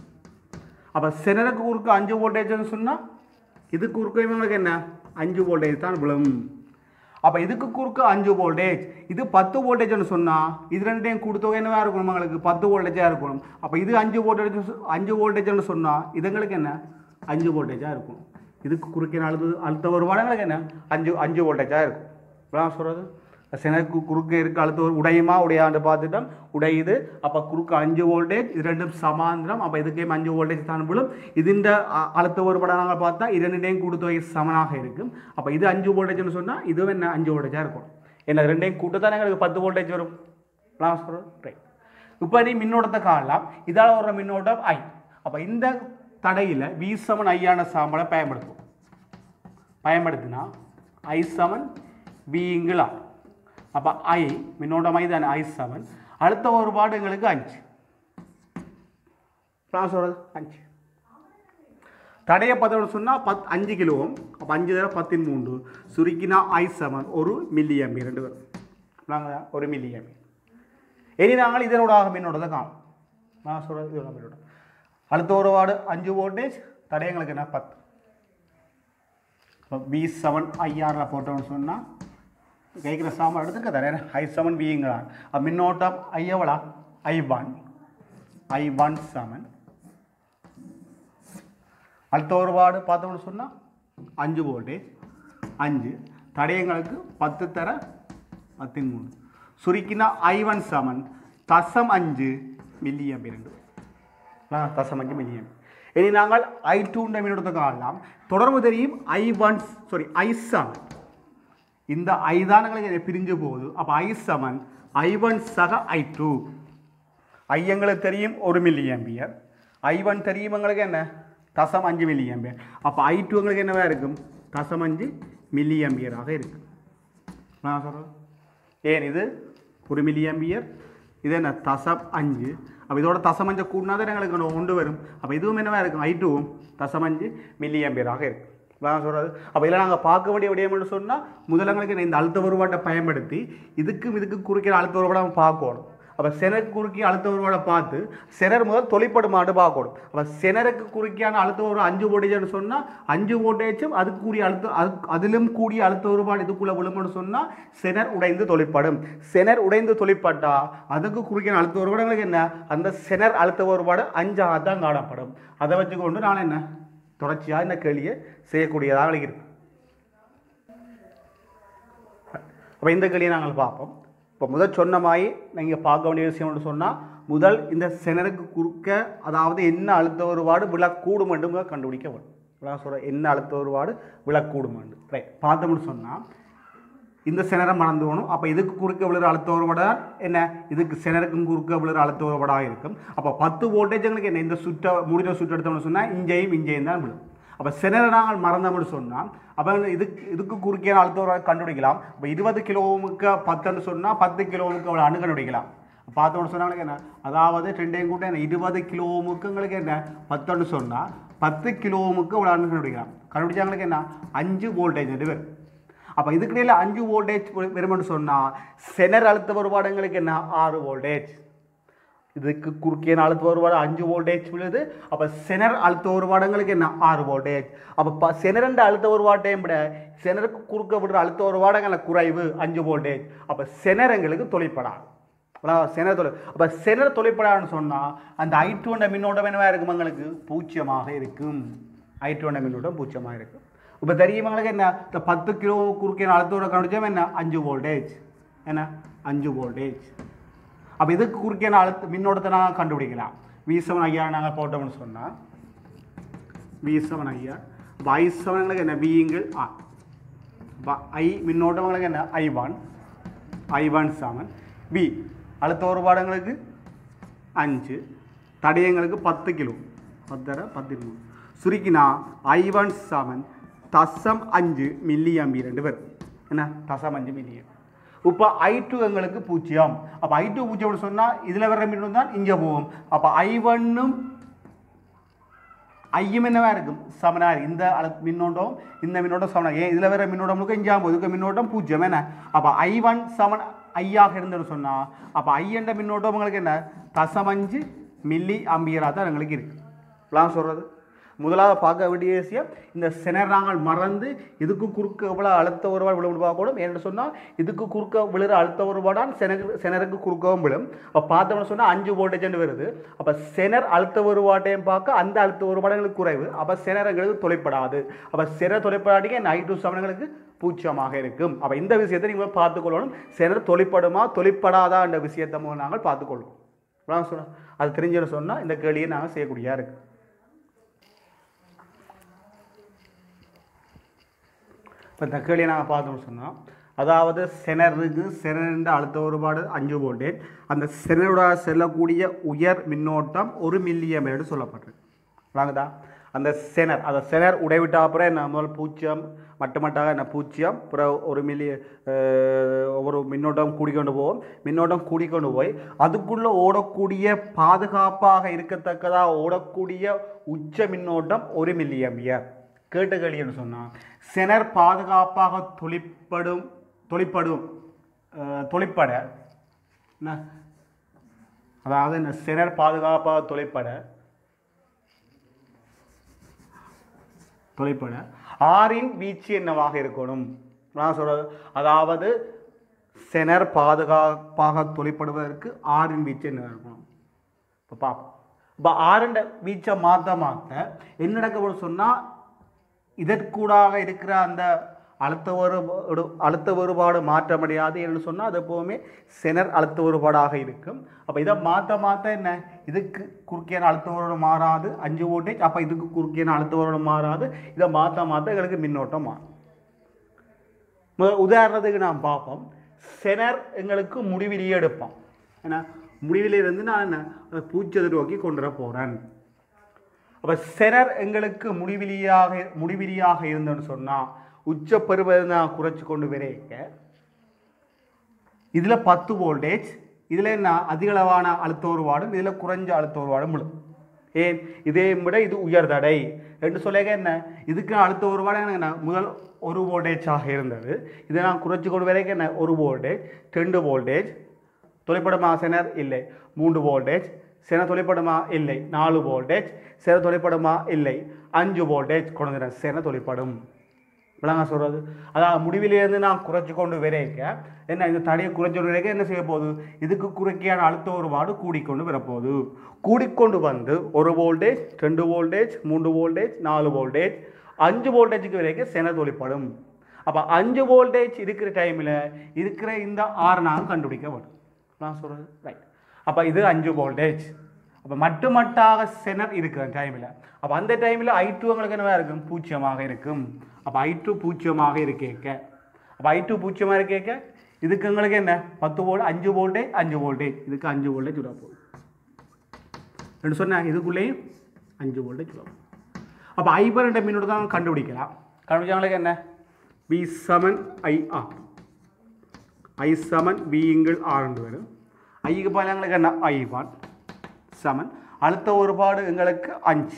அப்போ செனருக்கு குறுக்க அஞ்சு வோல்டேஜ்னு சொன்னால் இது குறுக்க இவங்களுக்கு என்ன அஞ்சு வோல்டேஜ் தான் விழும் அப்போ இதுக்கு குறுக்க அஞ்சு வோல்டேஜ் இது பத்து வோல்டேஜ்னு சொன்னால் இது ரெண்டையும் கொடுத்தவங்க என்னவா இருக்கணும் உங்களுக்கு பத்து வோல்டேஜாக இருக்கணும் அப்போ இது அஞ்சு வோல்டேஜ் அஞ்சு வோல்டேஜ்னு சொன்னால் இதுங்களுக்கு என்ன அஞ்சு வோல்டேஜாக இருக்கும் இதுக்கு குறுக்க அழுது அழுத்த ஒரு வாடங்களுக்கு என்ன அஞ்சு அஞ்சு வோல்டேஜாக இருக்கும் இப்போதான் சொல்கிறது செனருக்கு குறுக்க இருக்க அழுத்த ஒரு உடையுமா உடையாண்டு பார்த்துட்டோம் உடையுது அப்போ குறுக்க அஞ்சு வோல்டேஜ் இது ரெண்டும் சமாந்திரம் அப்போ இதுக்கே அஞ்சு வோல்டேஜ் தான் விழும் இது இந்த அழுத்த ஒரு படம் நாங்கள் பார்த்தா இரண்டையும் கூட்டுத்தொகை சமனாக இருக்கும் அப்போ இது அஞ்சு வோல்டேஜ்னு சொன்னால் இதுவும் என்ன அஞ்சு வோல்டேஜாக இருக்கும் என்ன ரெண்டையும் கூட்டு தான் எங்களுக்கு பத்து வோல்டேஜ் வரும் நான் சொல்கிறேன் ரைட் இப்போ நீ மின்னோட்டத்தை காணலாம் இதால் வர்ற மின்னோட்டம் ஐ அப்போ இந்த தடையில் வி சமன் ஐயான சாம்பலை பயன்படுத்துவோம் பயன்படுத்தினா ஐ சமன் வி இங்குலாம் அப்போ ஐ மின்னோட்டம் ஐ தானே ஐ செவன் அழுத்த வேறுபாடு எங்களுக்கு அஞ்சு. நான் சொல்கிறது அஞ்சு. தடைய பத்தோடு சொன்னால் பத் அஞ்சு கிலோ. அப்போ அஞ்சு தடவை பத்தின் மூன்று சுருக்கினா ஐ சமன் ஒரு மில்லி ஆம்பியர் ரெண்டு பேரும் நாங்கள் ஒரு மில்லி ஆம்பியர். இனி நாங்கள் இதனோடாக மின்னோட்டத்தை காணும். நான் சொல்கிறது இதோட மின்னோட்டம் அழுத்த வேறுபாடு அஞ்சு வோல்டேஜ், தடயங்களுக்கு என்ன பத்து. இப்போ பி செவன் ஐஆரில் போட்டோம்னு சொன்னால் கேட்குற சாமான் எடுத்துக்க தரேன். ஐ செவன் பிங்களா மின்னோட்டம் ஐ எவ்வளோ I one I one seven அழுத்த வேறுபாடு பார்த்தோம்னு சொன்னால் அஞ்சு வோல்டேஜ் அஞ்சு தடயங்களுக்கு பத்து தர பத்தின் மூணு சுருக்கினா ஐ ஒன் செவன் தசம் அஞ்சு மில்லி ஆம்பியர் ரெண்டு தசம் அஞ்சு மில்லி ஆம்பியர். இனி நாங்கள் ஐ டூ மின்னோட்டத்தை காணலாம். தொடர்பு தெரியும் I one sorry I seven இந்த ஐதானங்களுக்கு பிரிஞ்சு போகுது. அப்போ ஐ செவன் ஐ ஒன் சக ஐ டூ ஐ எங்களுக்கு தெரியும் ஒரு மில்லி ஆம்பியர், ஐ ஒன் தெரியும் எங்களுக்கு என்ன தசம் அஞ்சு மில்லி ஆம்பியர். அப்போ ஐ டூ எங்களுக்கு என்னவா இருக்கும் தசம் அஞ்சு மில்லி ஆம்பியராக இருக்கு. நான் சொல்கிறேன் ஏன் இது ஒரு மில்லி ஆம்பியர் இது என்ன தசம் அஞ்சு. அப்போ இதோட தசம் அஞ்சு கூடினா தான் எங்களுக்கு ஒன்று வரும். அப்போ இதுவும் என்னவா இருக்கும் ஐ டூவும் தசம் அஞ்சு மில்லி ஆம்பியராக இருக்கு. நான் சொல்கிறது அப்போ இதில் நாங்கள் பார்க்க வேண்டிய விடயம்னு சொன்னால் முதலங்களுக்கு இந்த அழுத்த வேறுபாட்டை பயன்படுத்தி இதுக்கும் இதுக்கு குறுக்கிற அழுத்த வேறுபாடை நம்ம பார்க்கணும். அப்போ செனருக்கு குறுக்கி அழுத்த வேறுபாடை பார்த்து செனர் முதல் தொழிற்படுமாட்டு பார்க்கணும். அப்போ செனருக்கு குறுக்கியான அழுத்த ஒரு அஞ்சு வோல்டேஜ்னு சொன்னால் அஞ்சு வோல்டேஜும் அதுக்கு கூடிய அழுத்த அது அதிலும் கூடிய அழுத்த வேறுபாடு இதுக்குள்ளே விழும்புன்னு சொன்னால் செனர் உடைந்து தொழிற்படும். செனர் உடைந்து தொழிற்பட்டா அதுக்கு குறுக்கியான அழுத்த வேறுபாடுகளுக்கு என்ன அந்த செனர் அழுத்த வேறுபாடு அஞ்சாக தான் காணப்படும். அதை வச்சுக்கொண்டு நான் என்ன தொடர்ச்சியாக இந்த கேள்வியை செய்யக்கூடியதாக இருக்கு. அப்போ இந்த கேள்வியை நாங்கள் பார்ப்போம். இப்போ முதல் சொன்ன மாதிரி நீங்கள் பார்க்க வேண்டிய விஷயம்னு சொன்னால் முதல் இந்த செனருக்கு குறுக்க அதாவது என்ன அழுத்த வேறுபாடு விழக்கூடும் என்று கண்டுபிடிக்க வேண்டும். நான் சொல்கிறேன் என்ன அழுத்த வேறுபாடு விழக்கூடும் என்று ரைட் பார்த்தோம்னு சொன்னால் இந்த செனரை மறந்து போகணும். அப்போ இதுக்கு குறுக்க விழுற அழுத்த வேறுபாடு என்ன இதுக்கு செனருக்கும் குறுக்க விழுற அழுத்த வேறுபாடாக இருக்கும். அப்போ பத்து வோல்டேஜுங்களுக்கு என்ன இந்த சுற்றை முடிஞ்ச சுற்று எடுத்தோம்னு சொன்னால் இஞ்சையும் இஞ்சையும் தான் விழும். அப்போ செனரை நாங்கள் மறந்தோம்னு சொன்னால் அப்போ இதுக்கு இதுக்கு குறுக்கியான அழுத்த வேறுபாடு கண்டுபிடிக்கலாம். இப்போ இருபது கிலோவுக்கு பத்துன்னு சொன்னால் பத்து கிலோவுக்கு அவ்வளோ அணு கண்டுபிடிக்கலாம். பார்த்தோம்னு சொன்னாங்களுக்கு என்ன அதாவது ரெண்டையும் கூட்ட என்ன இருபது கிலோவுக்கு எங்களுக்கு என்ன பத்துன்னு சொன்னால் பத்து கிலோவுக்கு அவ்வளோ அணு கண்டுபிடிக்கலாம். கண்டுபிடிச்சாங்களுக்கு என்ன அஞ்சு வோல்டேஜ் ரெண்டு பேர். அப்போ இதுக்கிடையில் அஞ்சு வோல்டேஜ் வருமென்னு சொன்னால் செனர் அழுத்த வேறுபாடுங்களுக்கு என்ன ஆறு வோல்டேஜ். இதுக்கு குறுக்கிய அழுத்த வேறுபாடு அஞ்சு வோல்டேஜ் விழுது. அப்போ செனர் அழுத்த வேறுபாடுங்களுக்கு என்ன ஆறு வோல்டேஜ். அப்போ செனரண்ட அழுத்த வேறுபாட்டையும் விட செனருக்கு குறுக்க விடுற அழுத்த வேறுபாடுங்களை குறைவு அஞ்சு வோல்டேஜ். அப்போ செனர் எங்களுக்கு தொழிற்படாது. செனர் தொழில் அப்போ செனர் தொழிற்படாதுன்னு சொன்னால் அந்த ஐ டூ என்ற மின்னோட்டம் என்னவா இருக்கும் எங்களுக்கு பூஜ்ஜியமாக இருக்கும். ஐ டூ என்ற மின்னோட்டம் பூஜ்ஜியமாக இருக்கும். இப்போ தெரியுமாங்களுக்கு என்ன இந்த பத்து கிலோ குறுக்கிய அழுத்தோட கண்டுபிடிச்சோம் என்ன அஞ்சு வோல்டேஜ் என்ன அஞ்சு வோல்டேஜ். அப்போ இதுக்கு குறுக்கியான அழுத்த மின்னோட்டத்தை நாங்கள் கண்டுபிடிக்கலாம். வி செவன் ஐயா நாங்கள் போட்டோம்னு சொன்னால் வி செவன் ஐயா இப்போ ஐ செவனுங்களுக்கு என்ன விங்கள் ஆ இப்போ ஐ மின்னோட்டங்களுக்கு என்ன I one I one seven V அழுத்த வேறுபாடுங்களுக்கு அஞ்சு தடயங்களுக்கு பத்து கிலோ பத்தரை பத்து மூணு சுருக்கினா ஐ ஒன் செவன் தசம் அஞ்சு மில்லி ஆம்பியர் ரெண்டு பேர் என்ன தசம் அஞ்சு மில்லி. இப்போ ஐ டூ எங்களுக்கு பூஜ்ஜியம். அப்போ ஐ டூ பூஜ்ஜியம்னு சொன்னால் இதில் வர்ற மின்னோட்டம் தான் இங்கே போகும். அப்போ ஐ ஒன்னும் ஐயும் என்னவா இருக்கும் சமனா இந்த அழு மின்னோட்டம் இந்த மின்னோட்டம் சமனா ஏன் இதில் வர மின்னோட்டமுக்கு இங்கே போகுது இதுக்கு மின்னோட்டம் பூஜ்ஜியம் என்ன. அப்போ ஐ ஒன் சமன் ஐயாக இருந்துன்னு சொன்னால் அப்போ ஐ என்ற மின்னோட்டம் உங்களுக்கு என்ன தசம் அஞ்சு மில்லி ஆம்பியராக தான் எங்களுக்கு இருக்குது. நான் சொல்கிறது முதலாவது பார்க்க வேண்டிய விஷயம் இந்த செனர் நாங்கள் மறந்து இதுக்கு குறுக்க எவ்வளோ அழுத்த வேறுபாடு விழுந்து பார்க்கணும். ஏன்னு சொன்னால் இதுக்கு குறுக்க விழுற அழுத்த வேறுபாடால் செனருக்கு செனருக்கு குறுக்கவும் விழும். அப்போ பார்த்தோம்னு சொன்னால் அஞ்சு வோல்டேஜ் வருது. அப்போ செனர் அழுத்த வேறுபாட்டையும் பார்க்க அந்த அழுத்த வேறுபாடுகளுக்கு குறைவு. அப்போ செனர்களுக்கு தொலைப்படாது. அப்போ செனர் தொலைப்படாட்டிக்கு ஐ டூ சமன்களுக்கு பூஜ்ஜியமாக இருக்கும். அப்போ இந்த விஷயத்தை நீங்கள் பார்த்துக்கொள்ளணும். செனர் தொலைப்படுமா தொலைப்படாதா என்ற விஷயத்தை நாங்கள் பார்த்துக்கொள்வோம். சொன்னோம் அது தெரிஞ்சுன்னு சொன்னால் இந்த கேள்வியை நாங்கள் செய்யக்கூடியதாக இருக்குது. இப்போ இந்த கேள்வியை நாங்கள் பார்த்தோம்னு சொன்னால் அதாவது செனருக்கு செனரின் அழுத்த வேறுபாடு அஞ்சு வோல்டேஜ் அந்த செனரோட செல்லக்கூடிய உயர் மின்னோட்டம் ஒரு மில்லி ஆம்பியர் சொல்லப்பட்டிருக்கு. வாங்குதா அந்த செனர் அந்த செனர் உடைவிட்ட அப்புறம் என்ன முதல் பூஜ்ஜியம் மட்டுமட்டாக என்ன பூஜ்ஜியம் அப்புறம் ஒரு மில்லி ஒரு மின்னோட்டம் கூடிக்கொண்டு போவோம். மின்னோட்டம் கூடிக்கொண்டு போய் அதுக்குள்ளே ஓடக்கூடிய பாதுகாப்பாக இருக்கத்தக்கதாக ஓடக்கூடிய உச்ச மின்னோட்டம் ஒரு மில்லி ஆம்பியர். கேட்ட கேள்வின்னு சொன்னால் செனர் பாதுகாப்பாக தொழிற்படும் தொழிற்படும் தொழிற்பட அதாவது இந்த செனர் பாதுகாப்பாக தொழிற்பட தொலைப்பட ஆறின் வீச்சு என்னவாக இருக்கணும் நான் சொல்றது. அதாவது செனர் பாதுகாப்பாக தொலைப்படுவதற்கு ஆறின் வீச்சு என்ன இருக்கணும். இப்போ பார்ப்போம். இப்போ ஆறுண்ட வீச்சை மாற்ற மாற்ற என்ன நடக்க சொன்னால் இதற்கூடாக இருக்கிற அந்த அழுத்த வேறுபாடு அழுத்த வேறுபாடு மாற்ற முடியாது என்று சொன்னால் அது எப்போவுமே செனர் அழுத்த வேறுபாடாக இருக்கும். அப்போ இதை மாற்ற மாற்ற என்ன இதுக்கு குறுக்கியான அழுத்த வேறுபாடு மாறாது அஞ்சு வோல்டேஜ். அப்போ இதுக்கு குறுக்கியான அழுத்த வேறுபாடு மாறாது. இதை மாற்ற மாற்ற எங்களுக்கு மின்னோட்டம் மாறும். உதாரணத்துக்கு நாம் பார்ப்போம். செனர் எங்களுக்கு முடிவிலேயே எடுப்போம். ஏன்னா முடிவிலிருந்து நான் என்ன அதை பூச்சதை நோக்கி கொண்டு வர போகிறேன். அப்போ செனர் எங்களுக்கு முடிவிலியாக முடிவிலியாக இருந்தோன்னு சொன்னால் உச்ச பெறுவதை நான் குறைச்சி கொண்டு வரைக்க இதில் பத்து வோல்டேஜ் இதில் என்ன அதிகளவான அழுத்த ஒருபாடும் இதில் குறைஞ்ச அழுத்த ஒருபாடும் விழும். ஏன் இதே விட இது உயர் தடை என்று சொல்லிக்க என்ன இதுக்கு அழுத்த ஒருபாடு என்ன முதல் ஒரு வோல்டேஜாக இருந்தது. இதை நான் குறைச்சி கொண்டு வரைக்க என்ன ஒரு வோல்டேஜ் ரெண்டு வோல்டேஜ் தொலைப்படமா செனர் இல்லை மூன்று வோல்டேஜ் சென தொலைப்படமா இல்லை நாலு வோல்டேஜ் சென தொலைப்படமா இல்லை அஞ்சு வோல்டேஜ் கொண்டு சென தொலைப்படும். விளங்க சொல்கிறது. அதாவது முடிவிலேருந்து நான் குறைச்சி கொண்டு வரைக்க என்ன இந்த தடையை குறைச்சி கொண்டு வரைக்க என்ன செய்ய போகுது இதுக்கு குறைக்கையான அழுத்த ஒருபாடு கூடிக்கொண்டு வரப்போகுது. கூடிக்கொண்டு வந்து ஒரு வோல்டேஜ் ரெண்டு வோல்டேஜ் மூன்று வோல்டேஜ் நாலு வோல்டேஜ் அஞ்சு வோல்டேஜுக்கு வரைக்கும் சென தொலைப்படும். அப்போ அஞ்சு வோல்டேஜ் இருக்கிற டைமில் இருக்கிற இந்த ஆறு நாங்கள் கண்டுபிடிக்க வரும். நான் சொல்கிறது ரைட். அப்போ இது அஞ்சு வோல்டேஜ். அப்போ மட்டு மட்டாக செனர் இருக்கிற டைமில் அப்போ அந்த டைமில் ஐ டூ எங்களுக்கு என்னவா இருக்கும் பூஜ்ஜியமாக இருக்கும். அப்போ ஐ டூ பூஜ்ஜியமாக இருக்கேக்க அப்போ ஐ டூ பூஜ்ஜியமாக இருக்கேக்க இதுக்கு எங்களுக்கு என்ன பத்து வோல்ட் அஞ்சு வோல்டேஜ் அஞ்சு வோல்டேஜ் இதுக்கு அஞ்சு வோல்டேஜ் விட போகுது ரெண்டு சொன்னாங்க. இதுக்குள்ளேயும் அஞ்சு வோல்டேஜ் விட போகுது. அப்போ ஐ பன்னெண்டு மின்னோடு தான் கண்டுபிடிக்கலாம். கண்டுபிடிச்சவங்களுக்கு என்ன வி சமன் ஐ ஆர் ஐ சமன் வி இங்கிள் ஆறு வரும். ஐக்கு பால் எங்களுக்கு என்ன ஐ ஒன் சமன் அழுத்த ஒருபாடு எங்களுக்கு அஞ்சு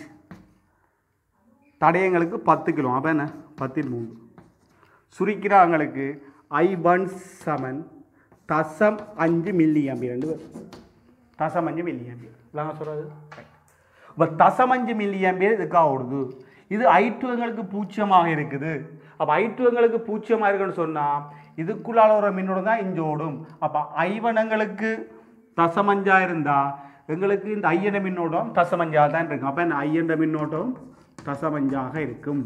தடையங்களுக்கு பத்து கிலோ. அப்போ என்ன பத்தில் மூணு சுருக்கிறாங்களுக்கு ஐ ஒன் சமன் தசம் அஞ்சு மில்லி ஆம்பியர் ரெண்டு பேர் தசம் அஞ்சு மில்லி ஆம்பியர் நாங்கள் சொல்கிறது. இப்போ தசம் அஞ்சு மில்லி ஆம்பியர் இதுக்காக ஓடுது. இது ஐ டூ எங்களுக்கு பூஜ்ஜியமாக இருக்குது. அப்போ ஐ டூ எங்களுக்கு பூஜ்ஜியமாக இருக்குன்னு சொன்னால் இதுக்குள்ளால ஒரு மின்னோட்டம் தான் இங்கே ஓடும். அப்போ ஐ ஒன் எங்களுக்கு தசமஞ்சா இருந்தால் எங்களுக்கு இந்த ஐ என்ற மின்னோட்டம் தசமஞ்சாக தான் இருக்கும். அப்போ இந்த ஐ என்ற மின்னோட்டம் தசமஞ்சாக இருக்கும்.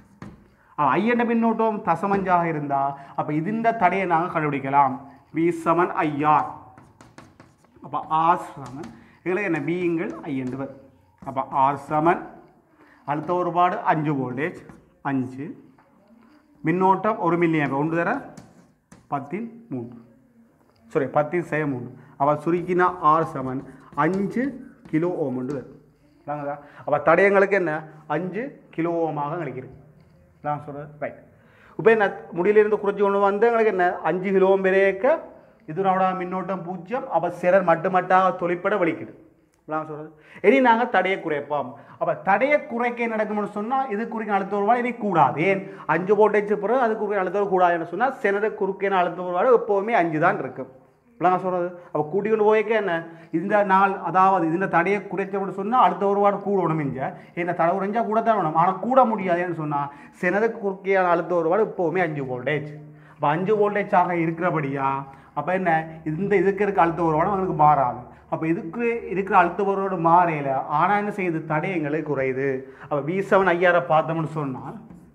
ஐ என்ற மின்னோட்டம் தசமஞ்சாக இருந்தால் அப்போ இந்த தடையை நாங்கள் கண்டுபிடிக்கலாம். வி சமன் ஐஆர். அப்போ ஆர் சமன் எங்களுக்கு என்ன விங்கள் ஐ என்று வரும். அப்போ ஆர் சமன் அழுத்த ஒருபாடு அஞ்சு வோல்டேஜ் அஞ்சு மின்னோட்டம் ஒரு மில்லி ஆம்பியர் ஒன்று தர பத்தின் மூன்று சாரி பத்தின் செய்ய மூன்று. அவள் சுருக்கினா ஆர் சமன் அஞ்சு கிலோ ஓம் என்று வரும். அப்போ தடயங்களுக்கு என்ன அஞ்சு கிலோ ஓமாக கிடைக்கிறது. நான் சொல்கிறது ரைட். இப்போ என்ன முடியிலிருந்து குறைச்சி கொண்டு வந்து எங்களுக்கு என்ன அஞ்சு கிலோ ஓம் வரைக்க இதனோட மின்னோட்டம் பூஜ்ஜியம். அப்போ சிறர் மட்டு மட்டாக தொலைப்பட வலிக்குது. நான் சொல்கிறது இனி நாங்கள் தடையை குறைப்போம். அப்போ தடையை குறைக்க நடக்கும்னு சொன்னால் இது குறுக்கின அழுத்த ஒருபாடு இனி கூடாது. ஏன் அஞ்சு வோல்டேஜ் பிறகு அது குறுக்கின அழுத்த கூடாதுன்னு சொன்னால் சிறத குறுக்கின அழுத்த ஒருபாடு எப்போவுமே அஞ்சு தான் இருக்கும். நான் சொல்கிறது அப்போ கூட்டி கொண்டு போய்க்க என்ன இந்த நாள் அதாவது இந்த தடையை குறைச்சோம்னு சொன்னால் அடுத்த ஒருபாடு கூடணும். இங்கே என்ன தடை குறைஞ்சா கூட தான் வேணும். ஆனால் கூட முடியாதுன்னு சொன்னால் சினதுக்கு குறுக்கியான அழுத்த ஒருபாடு எப்போவுமே அஞ்சு வோல்டேஜ். அப்போ அஞ்சு வோல்டேஜாக இருக்கிறபடியா அப்போ என்ன இந்த இதுக்கு இருக்க அழுத்த ஒருபாடு அவங்களுக்கு மாறாது. அப்போ இதுக்கு இருக்கிற அழுத்த ஒருபாடு மாறையில் ஆனால் என்ன செய்யுது தடையங்களுக்கு குறையுது. அப்போ வி செவன் ஐயாரை பார்த்தோம்னு சொன்னால்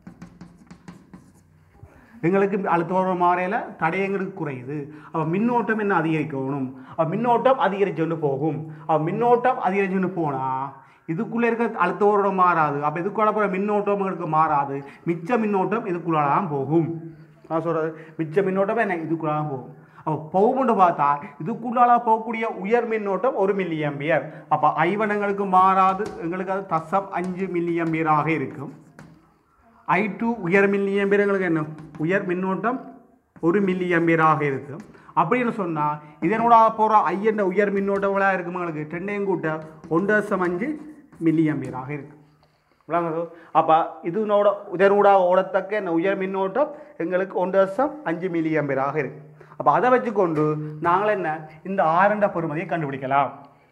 எங்களுக்கு அழுத்த மாறையில் தடையங்களுக்கு குறையுது. அப்போ மின்னோட்டம் என்ன அதிகரிக்கணும். அப்போ மின்னோட்டம் அதிகரிச்சுன்னு போகும். அப்போ மின்னோட்டம் அதிகரிச்சுன்னு போனால் இதுக்குள்ளே இருக்க அழுத்தவோட மாறாது. அப்போ இதுக்குள்ள போகிற மின்னோட்டம் எங்களுக்கு மாறாது. மிச்ச மின்னோட்டம் இதுக்குள்ளால தான் போகும். நான் சொல்கிறது மிச்ச மின்னோட்டம் என்ன இதுக்குள்ள தான் போகும். அப்போ போகும்னு பார்த்தா இதுக்குள்ளால போகக்கூடிய உயர் மின்னோட்டம் ஒரு மில்லி ஆம்பியர். அப்போ ஐ ஒன் எங்களுக்கு மாறாது, எங்களுக்கு அது தசம் அஞ்சு மில்லி ஆம்பியராக இருக்கும். ஐ டூ உயர் மில்லி ஆம்பியர் எங்களுக்கு என்ன உயர் மின்னோட்டம் ஒரு மில்லி ஆம்பியராக இருக்கும். அப்படின்னு சொன்னால் இதனோட போகிற ஐ என்ற உயர் மின்னோட்டம் எவ்வளோ இருக்கும் எங்களுக்கு டென்னையும் கூட்ட ஒன்று தசம் அஞ்சு மில்லி ஆம்பியராக இருக்கும். அப்போ இதனோட இதனூடாக ஓடத்தக்க என்ன உயர் மின்னோட்டம் எங்களுக்கு ஒன்று தசம் அஞ்சு மில்லி ஆம்பியராக இருக்கு. அப்போ அதை வச்சுக்கொண்டு நாங்கள் என்ன இந்த ஆரண்ட பெறுமதியை கண்டுபிடிக்கலாம்.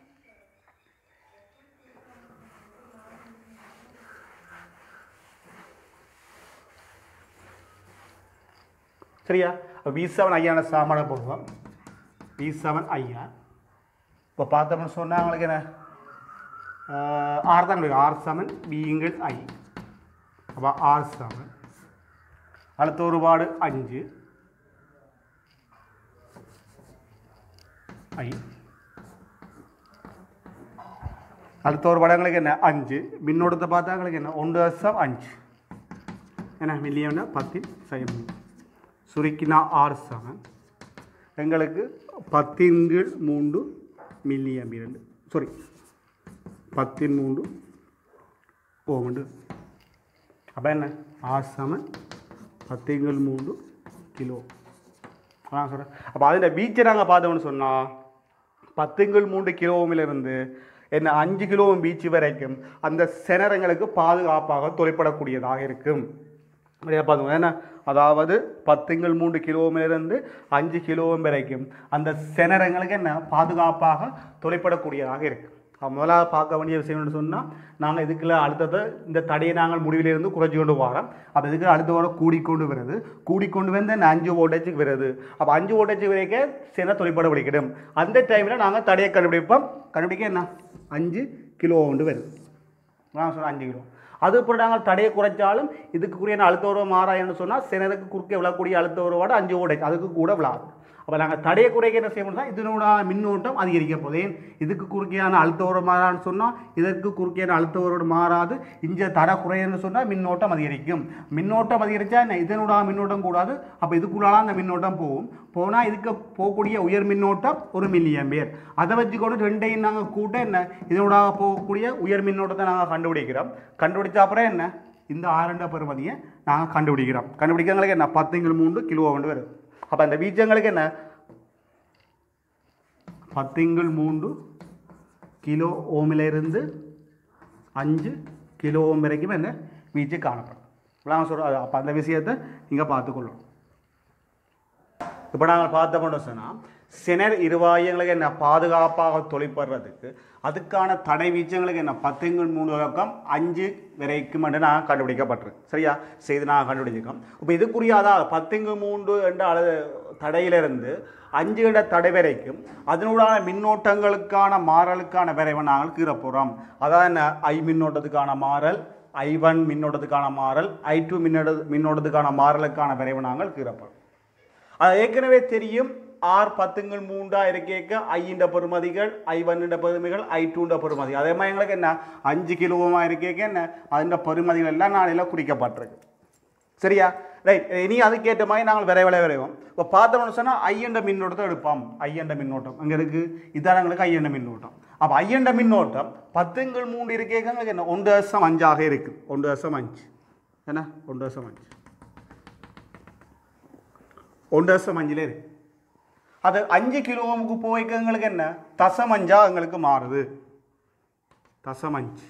சரியா? வி செவன் ஐயான சாமான போடுவோம். வி செவன் ஐயா இப்போ பார்த்தோம்னு சொன்னால் அவங்களுக்கு என்ன ஆர் தான் கிடைக்கும். ஆர் செவன் பிங்கள் ஐ. அப்போ ஆர் செவன் அடுத்த ஒருபாடு அஞ்சு ஐ. அடுத்த ஒரு படங்களுக்கு என்ன அஞ்சு. மின்னோட்டத்தை பார்த்தா எங்களுக்கு என்ன ஒன்று தசம் அஞ்சு என்ன மில்லியன்னா பத்தில் செய்யும் சுருக்கினா ஆர் செவன் எங்களுக்கு பத்தின் கீழ் மூன்று மில்லி ஆம்பியர் சாரி பத்தின் மூன்று ஓமண்டு. அப்போ என்ன ஆர் செவன் பத்தின் கீழ் மூன்று கிலோ அதான் சொல்கிறேன். அப்போ அதில் பீச்சை நாங்கள் பார்த்தோம்னு சொன்னால் பத்துங்கள் மூன்று கிலோவிலிருந்து என்ன அஞ்சு கிலோவும் பீச்சு வரைக்கும் அந்த செனரங்களுக்கு பாதுகாப்பாக தொலைப்படக்கூடியதாக இருக்கும். பார்த்துக்கோங்க என்ன அதாவது பத்துங்கள் மூன்று கிலோவிலிருந்து அஞ்சு கிலோவும் வரைக்கும் அந்த செனரங்களுக்கு என்ன பாதுகாப்பாக தொலைப்படக்கூடியதாக இருக்கும். முதலாக பார்க்க வேண்டிய விஷயம்னு சொன்னால் நாங்கள் இதுக்குள்ள அடுத்தது இந்த தடையை நாங்கள் முடிவிலிருந்து குறைச்சி கொண்டு வரோம். அப்போ இதுக்கு அடுத்த வாரம் கூடிக்கொண்டு வருது. கூடிக்கொண்டு வந்து இந்த அஞ்சு வோல்டேஜுக்கு வருது. அப்போ அஞ்சு வோல்டேஜ் வரைக்கும் சென தொலைப்பட பிடிக்கிடும். அந்த டைமில் நாங்கள் தடையை கண்டுபிடிப்போம். கண்டுபிடிக்க என்ன அஞ்சு கிலோ கொண்டு வருது. நான் சொன்னேன் அஞ்சு கிலோ. அதுபோல் நாங்கள் தடையை குறைச்சாலும் இதுக்குரிய அழுத்த உறவு மாறான்னு சொன்னால் செனருக்கு குறுக்கே விழக்கூடிய அழுத்த உறவோட அஞ்சு வோல்டேஜ் அதுக்கு கூட விழாது. அப்போ நாங்கள் தடையை குறைக்க என்ன செய்யணும் தான் இதனோட மின்னோட்டம் அதிகரிக்க போதே. இதுக்கு குறுக்கையான அழுத்த உறவு மாறான்னு சொன்னால் இதற்கு குறுக்கையான அழுத்த உறவோடு மாறாது. இங்கே தடை குறையன்னு சொன்னால் மின்னோட்டம் அதிகரிக்கும். மின்னோட்டம் அதிகரித்தா என்ன இதனோட மின்னோட்டம் கூடாது. அப்போ இதுக்குள்ளால அந்த மின்னோட்டம் போகும். போனால் இதுக்கு போகக்கூடிய உயர் மின்னோட்டம் ஒரு மில்லி ஆம்பியர். அதை வச்சுக்கொண்டு ரெண்டையும் நாங்கள் கூட்ட என்ன இதனோட போகக்கூடிய உயர் மின்னோட்டத்தை நாங்கள் கண்டுபிடிக்கிறோம். கண்டுபிடிச்ச அப்புறம் என்ன இந்த ஆரண்ட பெறுமதியை நாங்கள் கண்டுபிடிக்கிறோம். கண்டுபிடிக்கிறவங்களுக்கு என்ன பத்துங்கள் மூன்று கிலோ கொண்டு வரும். அப்போ அந்த பீஜங்களுக்கு என்ன பத்துங்கள் மூன்று கிலோ ஓமிலிருந்து அஞ்சு கிலோ ஓம் வரைக்கும் என்ன வீச்சு காணப்படும். நான் சொல்கிறேன். அப்போ அந்த விஷயத்தை நீங்கள் பார்த்துக்கொள்ளணும். இப்போ நாங்கள் பார்த்தோம்னு சொன்னால் சினர் இருவாயங்களுக்கு என்ன பாதுகாப்பாக தொழிற்படுறதுக்கு அதுக்கான தடை வீச்சங்களுக்கு என்ன பத்துங்கள் மூணு வழக்கம் அஞ்சு வரைக்கும் என்று நான் கண்டுபிடிக்கப்பட்டிருக்கு. சரியா செய்து நான் கண்டுபிடிச்சிருக்கோம். இப்போ இதுக்குரிய அதாவது பத்துங்கள் மூன்று என்ற அளவு தடையிலிருந்து அஞ்சு என்ற தடை வரைக்கும் அதனுடான மின்னோட்டங்களுக்கான மாறலுக்கான விரைவை நாங்கள் கீற போகிறோம். அதாவது என்ன ஐ மின்னோட்டத்துக்கான மாறல், ஐ ஒன் மின்னோட்டத்துக்கான மாறல், ஐ டூ மின்னோட்ட மின்னோட்டத்துக்கான மாறலுக்கான விரைவை நாங்கள் கீறப்போம். அது ஏற்கனவே தெரியும். ஆர் பத்துங்கள் மூன்றா இருக்கேக்க ஐன்ற பெறுமதிகள், ஐ ஒன்னுட பெருமைகள், ஐ டூன்ற பெறுமதி. அதே மாதிரி எங்களுக்கு என்ன அஞ்சு கிலோவாக இருக்கேக்க என்ன அதுன்ற பெருமதிகள் எல்லாம் நாளையில் குறிக்கப்பட்டிருக்கு. சரியா ரைட். இனி அதுக்கேற்ற மாதிரி நாங்கள் விரைவில் விரைவோம். இப்போ பார்த்தோம்னு சொன்னால் ஐயண்ட மின்னோட்டத்தை எடுப்போம். ஐயண்ட மின்னோட்டம் அங்கே இருக்குது. இதான் எங்களுக்கு ஐயண்ட மின்னோட்டம். அப்போ ஐயண்ட மின்னோட்டம் பத்துங்கள் மூன்று இருக்கேக்க எங்களுக்கு என்ன ஒன்று தசம் அஞ்சாக இருக்குது. ஒன்று தசம் அஞ்சு என்ன ஒன்று தசம் அஞ்சு ஒன்று தசம் அஞ்சில் இருக்கு. அது அஞ்சு கிலோவுக்கு போய்க்கு எங்களுக்கு என்ன தசம் அஞ்சா எங்களுக்கு மாறுது. தசம் அஞ்சு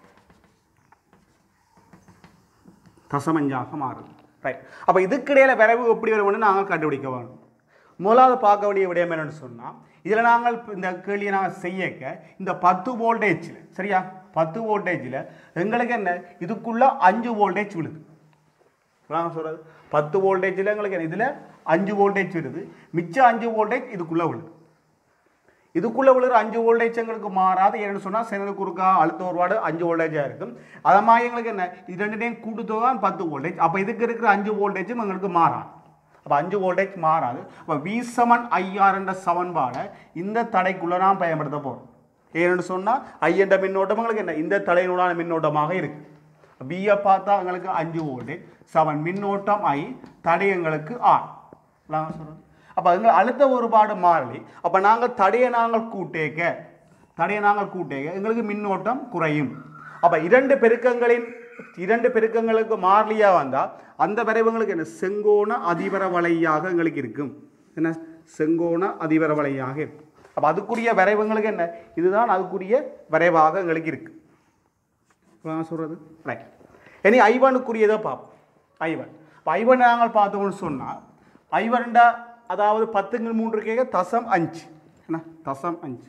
தசம் அஞ்சாக மாறுது. ரைட். அப்போ இதுக்கிடையில் விரைவு எப்படி வரும்னு நாங்கள் கண்டுபிடிக்க வேணும். முதலாவது பார்க்க வேண்டிய விடயம் என்னென்னு சொன்னால் இதில் நாங்கள் இந்த கேள்வியை நாங்கள் செய்யக்க இந்த பத்து வோல்டேஜில் சரியா பத்து வோல்டேஜில் எங்களுக்கு என்ன இதுக்குள்ள அஞ்சு வோல்டேஜ் விழுது. நாங்கள் சொல்கிறது பத்து வோல்டேஜில் எங்களுக்கு என்ன இதில் அஞ்சு வோல்டேஜ் வருது. மிச்சம் அஞ்சு வோல்டேஜ் இதுக்குள்ளே விழுது. இதுக்குள்ளே விழுற அஞ்சு வோல்டேஜ் எங்களுக்கு மாறாது. ஏன்னு சொன்னால் செனருக்கு குறுக்கா அழுத்த ஒருபாடு அஞ்சு வோல்டேஜாக இருக்கும். அதை மாதிரி எங்களுக்கு என்ன இது ரெண்டுடையும் கூட்டுத்தொகை பத்து வோல்டேஜ். அப்போ இதுக்கு இருக்கிற அஞ்சு வோல்டேஜும் எங்களுக்கு மாறாது. அப்போ அஞ்சு வோல்டேஜ் மாறாது. அப்போ வி சமன் ஐஆர் என்ற சமன்பாடை இந்த தடைக்குள்ளே நான் பயன்படுத்த போகிறோம். ஏன்னு சொன்னால் ஐ என்ற மின்னோட்டம் எங்களுக்கு என்ன இந்த தடையினுடான மின்னோட்டமாக இருக்குது. பியை பார்த்தா எங்களுக்கு அஞ்சு வோல்டேஜ் செவன் மின்னோட்டம் ஐ தடை எங்களுக்கு ஆர். நான் சொல்கிறேன். அப்போ எங்கள் அழுத்த ஒருபாடு மாறிலி. அப்போ நாங்கள் தடையை நாங்கள் கூட்டேக்க தடையை நாங்கள் கூட்டேக்க எங்களுக்கு மின்னோட்டம் குறையும். அப்போ இரண்டு பெருக்கங்களின் இரண்டு பெருக்கங்களுக்கு மாறிலியாக வந்தால் அந்த வரைவுங்களுக்கு என்ன செங்கோண அதிபர வளையாக எங்களுக்கு இருக்கும். என்ன செங்கோண அதிபர வளையாக இருக்கும். அப்போ அதுக்குரிய வரைவுங்களுக்கு என்ன இதுதான் அதுக்குரிய வரைவாக எங்களுக்கு இருக்கு சொல்கிறது ரைட். இனி ஐவனுக்குரியதை பார்ப்போம். ஐவன் இப்போ ஐவன் நாங்கள் பார்த்தோம்னு சொன்னால் ஐவன்டா அதாவது பத்துங்கள் மூன்று கேட்க தசம் அஞ்சு என்ன தசம் அஞ்சு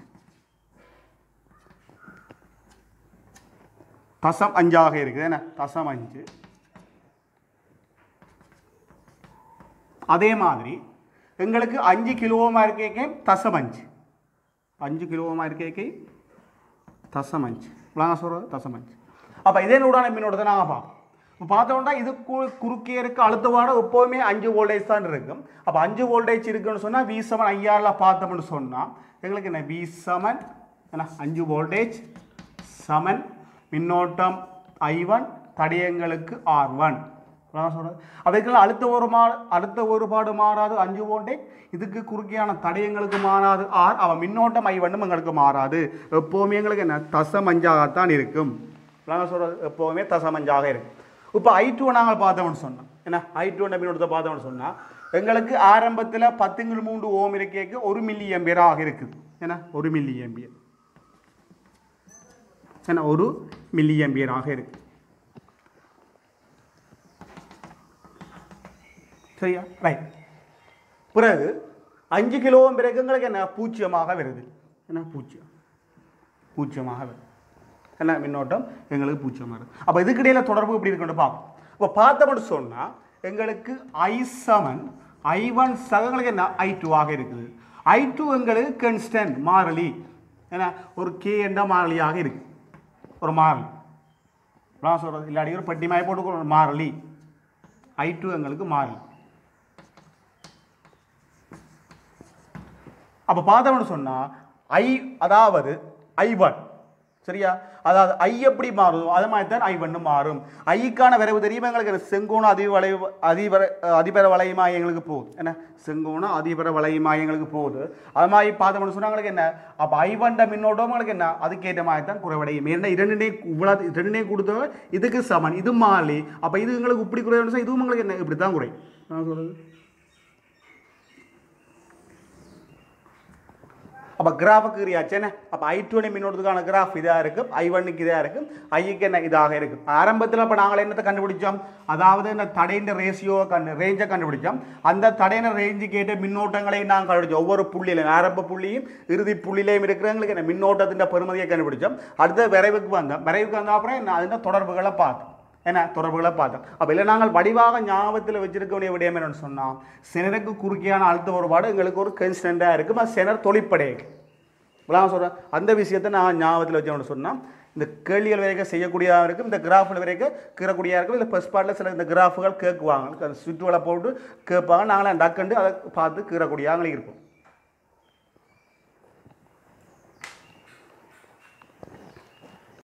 தசம் அஞ்சாக இருக்குது என்ன தசம் அஞ்சு. அதே மாதிரி எங்களுக்கு அஞ்சு கிலோமா இருக்கே தசம் அஞ்சு அஞ்சு கிலோமா இருக்கே தசம் அஞ்சு விளாங்க சொல்கிறது தசம் அஞ்சு. அப்போ இதே நூடான மின்னோட்டத்தை நாங்கள் பார்ப்போம். இப்போ பார்த்தோம்னா இது குறுக்கே இருக்க அழுத்தவாட எப்போவுமே அஞ்சு வோல்டேஜ் தான் இருக்கும். அப்போ அஞ்சு வோல்டேஜ் இருக்குன்னு சொன்னால் வி செவன் ஐயாரில் பார்த்தோம்னு சொன்னால் எங்களுக்கு என்ன வி செவன் என்ன அஞ்சு வோல்டேஜ் செவன் மின்னோட்டம் ஐ ஒன் தடயங்களுக்கு ஆர் ஒன் சொல்கிறது. அதுக்கெல்லாம் அடுத்த ஒரு மா அடுத்த ஒருபாடு மாறாது அஞ்சு வோல்டேஜ் இதுக்கு குறுக்கையான தடயங்களுக்கு மாறாது ஆர் அவன் மின்னோட்டம் ஐ ஒன்னும் எங்களுக்கு மாறாது. எப்போவுமே எங்களுக்கு என்ன தசம் அஞ்சாகத்தான் இருக்கும். நாங்கள் சொல்கிறது எப்போவுமே தசம் அஞ்சாக இருக்கும். இப்போ ஐ டூ நாங்கள் பார்த்தோம்னு சொன்னோம் என்ன ஐ டூ மின்னோட்டத்தை பார்த்தோம்னு சொன்னால் எங்களுக்கு ஆரம்பத்தில் பத்துங்கள் மூன்று ஓம் இருக்கேக்கு ஒரு மில்லி எம்பியராக இருக்குது. ஏன்னா ஒரு மில்லி எம்பியர் ஏன்னா ஒரு மில்லி எம்பியராக இருக்கு. சரியா ரைட். பிறகு அஞ்சு கிலோ பிறகு எங்களுக்கு என்ன பூஜ்ஜியமாக வருது. என்ன பூஜ்ஜியம் பூஜ்ஜியமாக வருது என்ன மின்னோட்டம் எங்களுக்கு பூஜ்ஜியமாக வருது. அப்போ இதுக்கிடையில் தொடர்பு எப்படி இருக்குன்னு பார்ப்போம். இப்போ பார்த்தோம்னு சொன்னால் எங்களுக்கு ஐ செவன் ஐ ஒன் சகங்களுக்கு என்ன ஐ டூ ஆக இருக்குது. ஐ டூ எங்களுக்கு கன்ஸ்டன்ட் மாறிலி ஏன்னா ஒரு கே என்ற மாறிலியாக இருக்கு. ஒரு மாறிலி நான் சொல்கிறது இல்லாடி ஒரு பட்டி மாய போட்டு ஒரு மாறிலி ஐ டூ எங்களுக்கு மாறிலி. அப்போ பார்த்தோம்னு சொன்னால் ஐ அதாவது ஐ ஒன் சரியா அதாவது ஐ எப்படி மாறும் அது மாதிரி தான் ஐ ஒன்று மாறும். ஐக்கான விரைவு தெரியுமா எங்களுக்கு செங்கோண அதிப வளைவு அதிபர அதிபர வளையமாக எங்களுக்கு போகுது. என்ன செங்கோண அதிபர வளையமாக எங்களுக்கு போகுது. அது மாதிரி பார்த்தோம்னு சொன்னால் எங்களுக்கு என்ன அப்போ ஐ ஒன்ற மின்னோட்டம் உங்களுக்கு என்ன அதுக்கேற்ற மாதிரி தான் குறைவடையும். ஏன்னா இரண்டுனே இவ்வளோ ரெண்டுனே கொடுத்தவங்க இதுக்கு சமன் இது மாறி. அப்போ இது எங்களுக்கு இப்படி குறையும் இதுவும் உங்களுக்கு என்ன இப்படி தான் குறையும். நான் சொல்கிறது அப்போ கிராஃபுக்கு கிரியாச்சேன்னு அப்போ ஐ டூ மின்னோட்டத்துக்கான கிராஃப் இதாக இருக்கும். ஐ ஒன்னுக்கு இதாக இருக்கும். ஐக்கு என்ன இதாக இருக்கும். ஆரம்பத்தில் இப்போ நாங்கள் என்னத்தை கண்டுபிடிச்சோம் அதாவது இந்த தடையின் ரேஷியோவை கண்டு ரேஞ்சை கண்டுபிடிச்சோம். அந்த தடையின ரேஞ்சு கேட்ட மின்னோட்டங்களையும் நாங்கள் கண்டுபிடிச்சோம். ஒவ்வொரு புள்ளியிலும் ஆரம்ப புள்ளியும் இறுதி புள்ளியிலையும் இருக்கிறவங்களுக்கு என்ன மின்னோட்டத்தின் பெருமதியை கண்டுபிடிச்சோம். அடுத்த விரைவுக்கு வந்தோம். விரைவுக்கு வந்த அப்புறம் என்ன அதில் தொடர்புகளை பார்த்தோம். என்ன தொடர்புகளை பார்த்தோம். அப்போ இல்லை நாங்கள் வடிவாக ஞாபகத்தில் வச்சிருக்க வேண்டிய விடயம் என்னன்னு சொன்னால் செனருக்கு குறுக்கியான அழுத்த ஒருபாடு எங்களுக்கு ஒரு கன்ஸ்டன்டாக இருக்கும். அது செனர் தொழிற்படைக்கு நான் சொல்கிறேன். அந்த விஷயத்தை நான் ஞாபகத்தில் வச்சோம்னு சொன்னால் இந்த கேள்விகள் வரைக்கும் செய்யக்கூடியதாக இருக்கும். இந்த கிராஃபில் வரைக்கும் கீறக்கூடியதாக இருக்கும். இல்லை ஃபர்ஸ்ட் பார்ட்டில் சில இந்த கிராஃபுகள் கேட்குவாங்க சுற்றுவலை போட்டு கேட்பாங்க. நாங்களாம் டக்குண்டு அதை பார்த்து கீறக்கூடியதாக இருக்கும்.